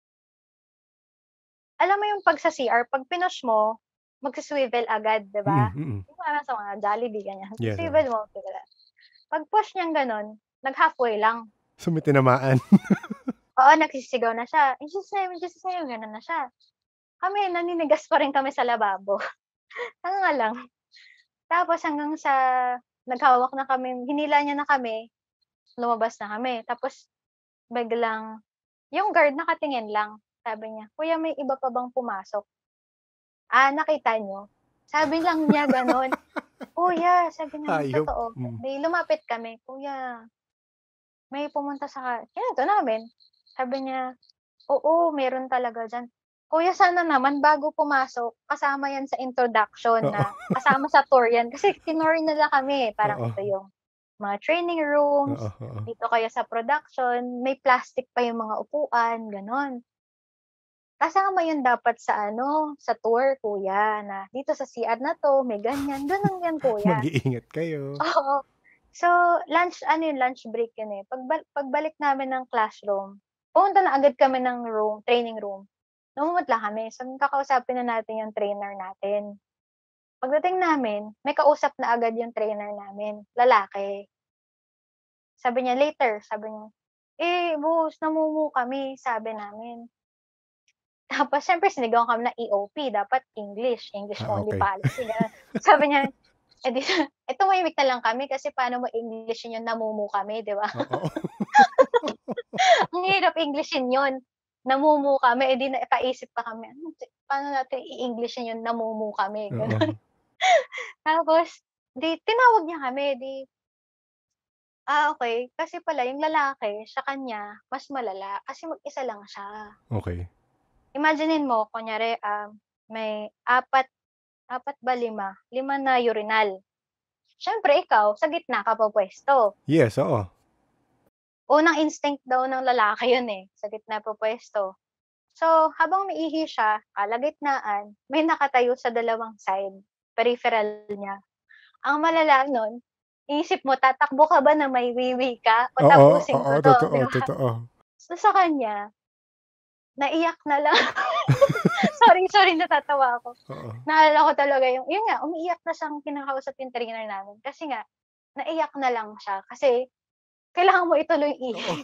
Alam mo yung pag sa C R, pag pinush mo, magsi-swivel agad, di ba? Mm, mm. Yung parang sa mga Jollibee, ganyan. Yes, oo. Swivel mo, swivel. Pag push niyang ganun, nag-halfway lang. So may tinamaan. Oo, nagsisigaw na siya. "In Jesus name, in Jesus name," gano'n na siya. Kami naninigas pa rin kami sa lababo. Ano nga lang. Tapos hanggang sa naghawak na kami, hinila niya na kami, lumabas na kami. Tapos biglang yung guard nakatingin lang. Sabi niya, "Kuya, may iba pa bang pumasok?" "Ah, nakita niyo?" Sabi lang niya gano'n. "Kuya," sabi namin, Hayop. "totoo." Mm. Di lumapit kami, "Kuya, may pumunta sa" kinuwento namin. Sabi niya, "Oo, meron talaga diyan." "Kuya, sana naman bago pumasok kasama yan sa introduction Oo. na kasama sa tour yan." Kasi tinur nila kami, parang Oo. ito yung mga training rooms, Oo, oo. dito kayo sa production, may plastic pa yung mga upuan, gano'n. Kasama yun dapat sa ano, sa tour, kuya, na dito sa C R na 'to may ganyan, gano'n yan, kuya. Mag-iingat kayo. Oo. So, lunch ano yun, lunch break yun, eh. Pagbal pagbalik namin ng classroom, pumunta na agad kami ng room, training room. Namumutla kami, so kakausapin na natin yung trainer natin. Pagdating namin, may kausap na agad yung trainer namin, lalaki. Sabi niya, later, sabi niya, "Eh, boss, namumu kami," sabi namin. Tapos siyempre sinigawan kami ng E O P, dapat English, English Ah, only okay. policy, gano'n. Sabi niya, eh, di eh, tumahimik na lang kami kasi paano mo Englishin yung namumu kami, di ba? Oo. Ang hirap Englishin yun, namumu kami, eh, di napaisip pa kami, ano paano natin i-Englishin yung namumu kami, gano'n. Oo. Tapos di tinawag niya kami, di ah, okey. Kasi pala yung lalaki sa kanya mas malala kasi mag-isa lang siya. Okay. Imaginin mo kunyari, um, may apat apat ba, lima? Lima na urinal. Siyempre ikaw sa gitna ka pupuwesto. Yes, oo. Unang instinct daw ng lalaki yun, eh, sa gitna pupuwesto. So, habang umiihi siya, kalagitnaan, may nakatayo sa dalawang side, peripheral niya. Ang malala nun, iisip mo tatakbo ka ba na may wiwi ka o Oo, tapusin oo, ko 'to, totoo, di ba? totoo. So, sa kanya, naiyak na lang. Sorry, sorry natatawa ako. Oo. Naalala ko talaga yung yun nga, umiiyak na siyang kinakausap yung trainer namin kasi nga naiyak na lang siya kasi kailangan mo ituloy Oo. ihi.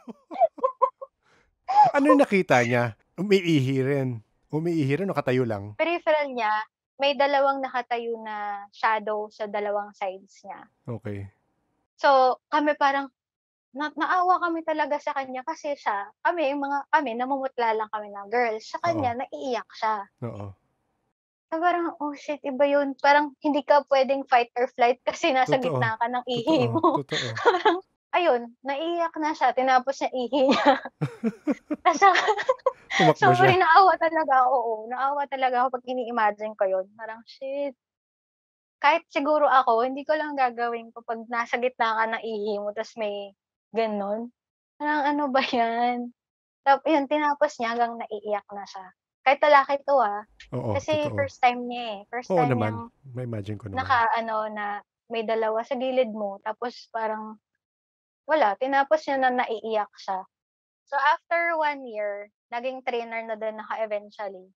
Ano yung nakita niya? Umiihi rin? Umiihi rin o nakatayo lang? Peripheral niya, may dalawang nakatayo na shadow sa dalawang sides niya. Okay. So, kami parang na naawa kami talaga sa kanya kasi siya kami yung mga kami namumutla lang kami na girls, sa Oo. kanya naiiyak siya. Oo. So, parang, oh shit, iba yun. Parang hindi ka puwedeng fight or flight kasi nasa Totoo. gitna ka ng ihi Totoo, mo. totoo. Parang ayun, naiiyak na siya, tinapos niya ihi niya. Tas saka Tumakbo siya. sorry, naawa talaga ako, oo. Naawa talaga ako 'pag ini-imagine ko yun. Parang, shit. Kahit siguro ako, hindi ko lang gagawin ko 'pag nasa gitna ka ng ihi mo ta's may gano'n. Parang ano ba 'yan? Tap yun, tinapos niya hanggang naiiyak na siya. Kahit lalaki 'to, ah. Oo, Kasi totoo. first time niya, eh. First Oo time naman, niyang ma-imagine ko naman. naka-ano na may dalawa sa gilid mo tapos parang wala, tinapos niya na naiiyak siya. So, after one year, naging trainer na din ako eventually.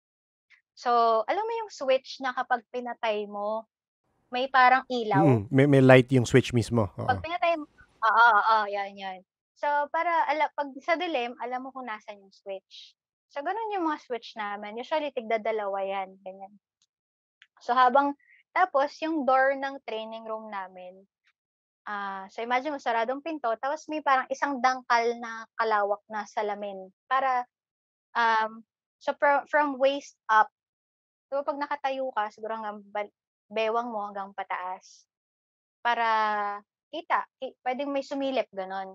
So, alam mo yung switch na kapag pinatay mo, may parang ilaw? Mm, may may light yung switch mismo, oo. 'Pag pinatay mo oo, oo, 'yan, 'yan. So, para ala 'pag sa dilim, alam mo kung nasaan yung switch. So, gano'n yung mga switch namin, usually tigdadalawa 'yan, ganyan. So, habang tapos yung door ng training room namin, ah, so imagine mo saradong pinto tapos may parang isang dangkal na kalawak na salamin para, um, so fro from waist up, so 'pag nakatayo ka siguro hanggang bal bewang mo hanggang pataas, para kita, i puwedeng may sumilip, gano'n.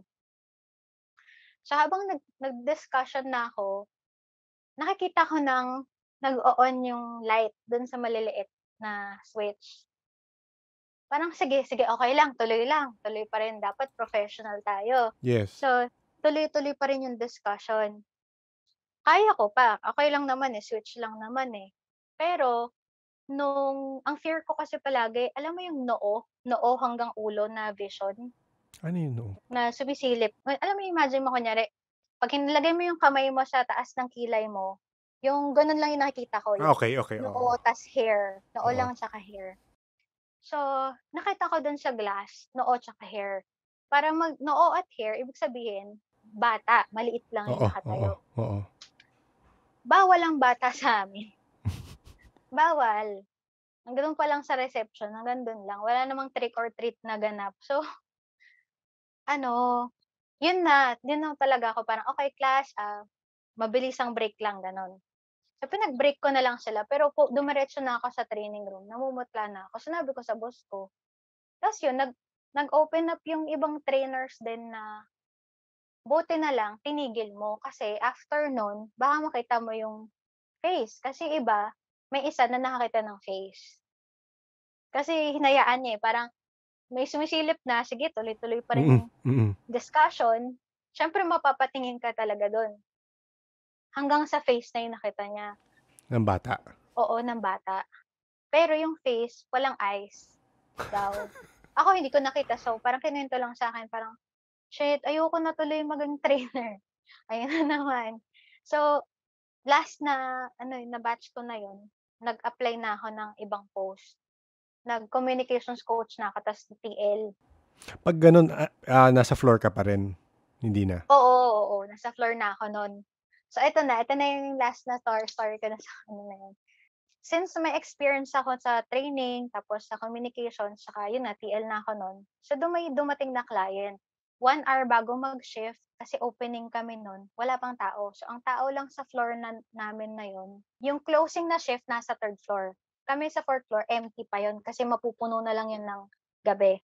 So, habang nag nag-discussion na ako, nakikita ko ng nag-o-on yung light dun sa maliliit na switch. Parang sige, sige, okey lang, tuloy lang, tuloy pa rin dapat professional tayo. Yes. So, tuloy-tuloy pa rin yung discussion. Kaya ko pa, okey lang naman, eh, switch lang naman, eh. Pero nung ang fear ko kasi palagi, alam mo yung noo, noo hanggang ulo na vision Ano yun? No? na sumisilip. Ay, alam mo, imagine mo kunyari, pag hinilagay mo yung kamay mo sa taas ng kilay mo, yung ganun lang yung nakikita ko, Ah, yung okay, okay. noo Oo. tas hair, noo Oo. lang tsaka hair. So, nakita ko dun sa glass, noo tsaka hair. Para mag noo at hair, ibig sabihin, bata, maliit lang yung Oo, oo, nakatayo. oo. Bawal ang bata sa amin. Bawal. Hanggang pa lang sa reception, hanggang dun lang. Wala namang trick or treat na ganap. So, ano, yun na, yun na talaga ako parang, okay class, ah, mabilisang break lang, gano'n. So, pinag-break ko na lang sila, pero po dumiretso na ako sa training room, namumutla na ako. Sinabi ko sa boss ko. Tapos yun, nag nag-open up yung ibang trainers din na buti na lang tinigil mo kasi after nun, baka makita mo yung face. Kasi iba, may isa na nakakita ng face. Kasi hinayaan niya, eh, parang may sumisilip na, sige tuloy-tuloy pa rin Mm, yung mm. discussion, siyempre mapapatingin ka talaga dun. Hanggang sa face na yung nakita niya. Ng bata. Oo, ng bata. Pero yung face, walang eyes daw. Ako hindi ko nakita, so parang kinuwento lang sa'kin, parang, "Shit, ayoko na tuloy maging trainer." Ayun na naman. So, last na ano, na batch ko na yun, nag-apply na ako ng ibang post. Nag-communications coach na ako ta's T L. Pag ganun, ah, ah, nasa floor ka pa rin. Hindi na. Oo, oo, oo, nasa floor na ako nun. So eto na, eto na yung last na story story ko na sa ano na yun. Since may experience ako sa training, tapos sa communications, saka yun nga, T L na ako nun. So dun may dumating na client. One hour bago mag-shift, kasi opening kami nun, wala pang tao. So ang tao lang sa floor na, namin na yun, yung closing na shift nasa third floor. Kami sa fourth floor, empty pa yun kasi mapupuno na lang yun ng gabi.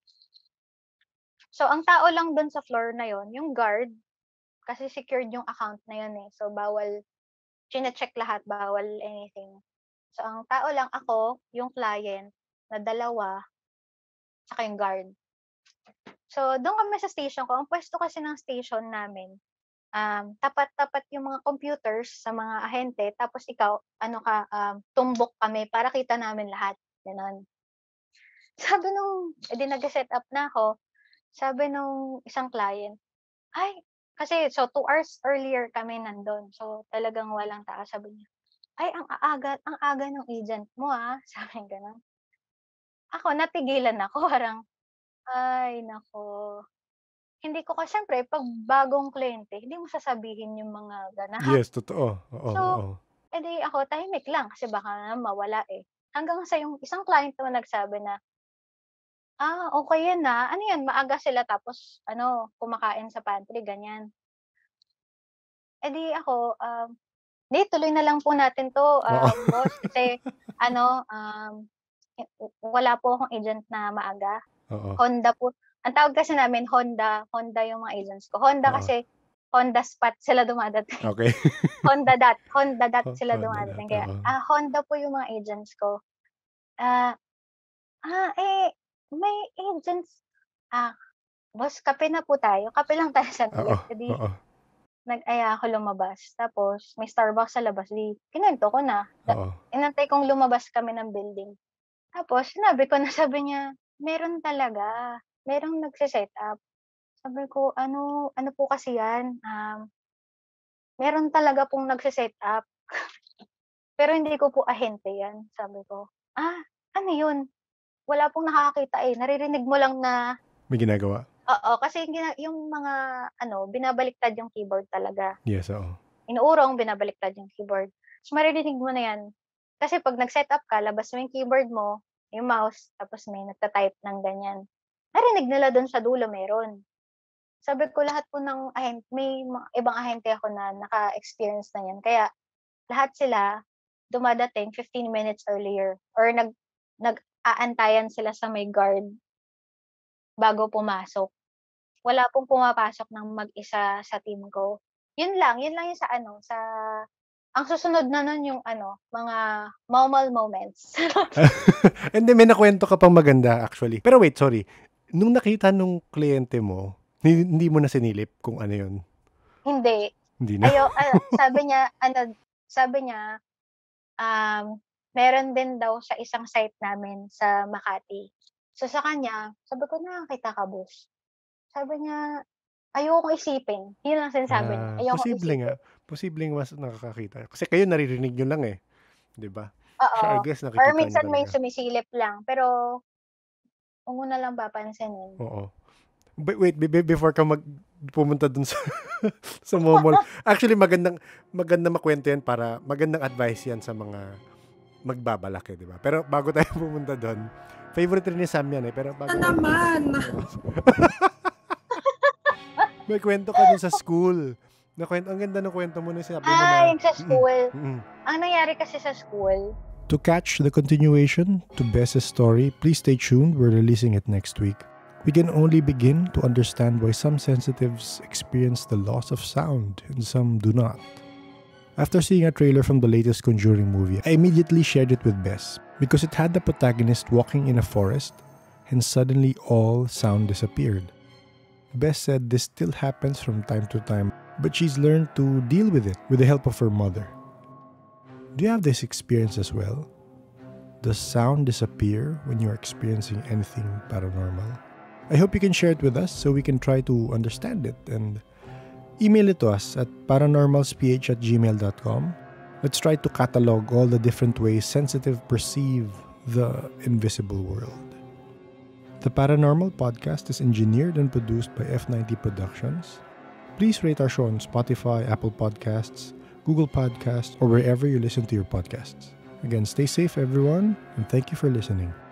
So ang tao lang dun sa floor na yun, yung guard, kasi secured yung account na yun eh. So bawal, chine-check lahat, bawal anything. So ang tao lang ako, yung client na dalawa, tsaka yung guard. So doon kami sa station ko. Ang puwesto kasi ng station namin, um, tapat-tapat yung mga computers sa mga ahente, tapos ikaw ano ka, um, tumbok kami para kita namin lahat, gano'n. Sabi nung eh, di nag-set up na ako, sabi nung isang client, "Ay," kasi so two hours earlier kami nandun. So talagang walang tao. Sabi niya, "Ay, ang aaga ang aga ng agent mo, ah." Sabi niyang gano'n. Ako natigilan ako, parang, ay naku. Hindi ko kasi siyempre 'pag bagong kliyente hindi mo sasabihin yung mga ganap. Yes, totoo. Oo, So, oo. eh, di ako tahimik lang kasi baka naman mawala, eh. Hanggang sa yung isang client naman nagsabi na, "Ah, okey yan, ah. Ano yan, maaga sila tapos ano, kumakain sa pantry," ganyan. Eh, di ako, um, "Di tuloy na lang po natin 'to, Oo. um, boss kasi ano, um, eh, wala po akong agent na maaga." Oo. Honda po ang tawag kasi namin Honda, Honda yung mga agents ko. Honda Oo. kasi Honda Spot sila dumadating. Okay. Honda Dot, Honda Dot Ho sila Honda dumadating that, kaya, oo. ah, Honda po yung mga agents ko. Ah, ah, eh, may agents ah, boss kape na po tayo, kape lang tayo Oo, saglit. Eh, di oo, nag-aya ako lumabas tapos may Starbucks sa labas, di kinuwento ko na. Da oo. inantay kong lumabas kami ng building. Tapos sinabi ko na, sabi niya, "Meron talaga, merong nagse-setup." Sabi ko, "Ano ano po kasi 'yan, um, meron talaga pong nagse-setup, pero hindi ko po ahente 'yan." Sabi ko, "Ah, ano 'yun? Wala pong nakakakita, eh, naririnig mo lang na." May ginagawa? Oo, kasi gina yung mga ano, binabaliktad yung keyboard talaga. Yes, oo. Inuurong, binabaliktad yung keyboard. So, maririnig mo na 'yan. Kasi 'pag nag-setup ka, labas mo yung keyboard mo, yung mouse, tapos may nagta-type ng ganyan. Narinig nila do'n sa dulo meron. Sabi ko lahat po ng ahen may mga ibang ahente ako na naka-experience na niyan kaya lahat sila dumadating fifteen minutes earlier or nag nag-aantayan sila sa may guard bago pumasok. Wala pong pumapasok ng mag-isa sa team ko. Yun lang, yun lang yung sa ano, sa ang susunod na nun yung ano, mga momol moments. Hindi, may nakuwento ka pang maganda actually. Pero wait, sorry. Nung nakita nung kliyente mo, hindi, hindi mo na sinilip kung ano yun? Hindi. Hindi na? Ayo ah, sabi niya ano, sabi niya, um meron din daw sa isang site namin sa Makati. So sa kanya, sabi ko, "Nakakita ka, boss?" Sabi niya, "Ayokong isipin." Yun ang sinasabi niya, Ah, "Ayokong posible nga. isipin." Posibleng mas nakakakita. Kasi kayo naririnig niyo lang, eh, 'di ba? Siya, I Oo, guess or nakikita niya minsan may talaga. sumisilip lang, pero 'wag mo na lang papansinin. Oo. Be wait, be be before ka mag pumunta dun sa sa momol. Actually, magandang magandang makuwento 'yan para magandang advice 'yan sa mga magbabalak, eh, 'di ba? Pero bago tayo pumunta dun, favorite rin ni Sam 'yan, eh, pero Na bago naman. oo. May kwento ka dun sa school. Nakwento ang ganda ng kwento mo nung sinabi mo Ah, na yung sa mm, school. mm. Ang nangyari kasi sa school, To catch the continuation to Bess's story, please stay tuned. We're releasing it next week. We can only begin to understand why some sensitives experience the loss of sound and some do not. After seeing a trailer from the latest Conjuring movie, I immediately shared it with Bess because it had the protagonist walking in a forest and suddenly all sound disappeared. Bess said this still happens from time to time, but she's learned to deal with it with the help of her mother. Do you have this experience as well? Does sound disappear when you're experiencing anything paranormal? I hope you can share it with us so we can try to understand it, and email it to us at paranormalsph at gmail dot com. Let's try to catalog all the different ways sensitive perceive the invisible world. The Paranormal Podcast is engineered and produced by F ninety Productions. Please rate our show on Spotify, Apple Podcasts, Google Podcasts, or wherever you listen to your podcasts. Again, stay safe, everyone, and thank you for listening.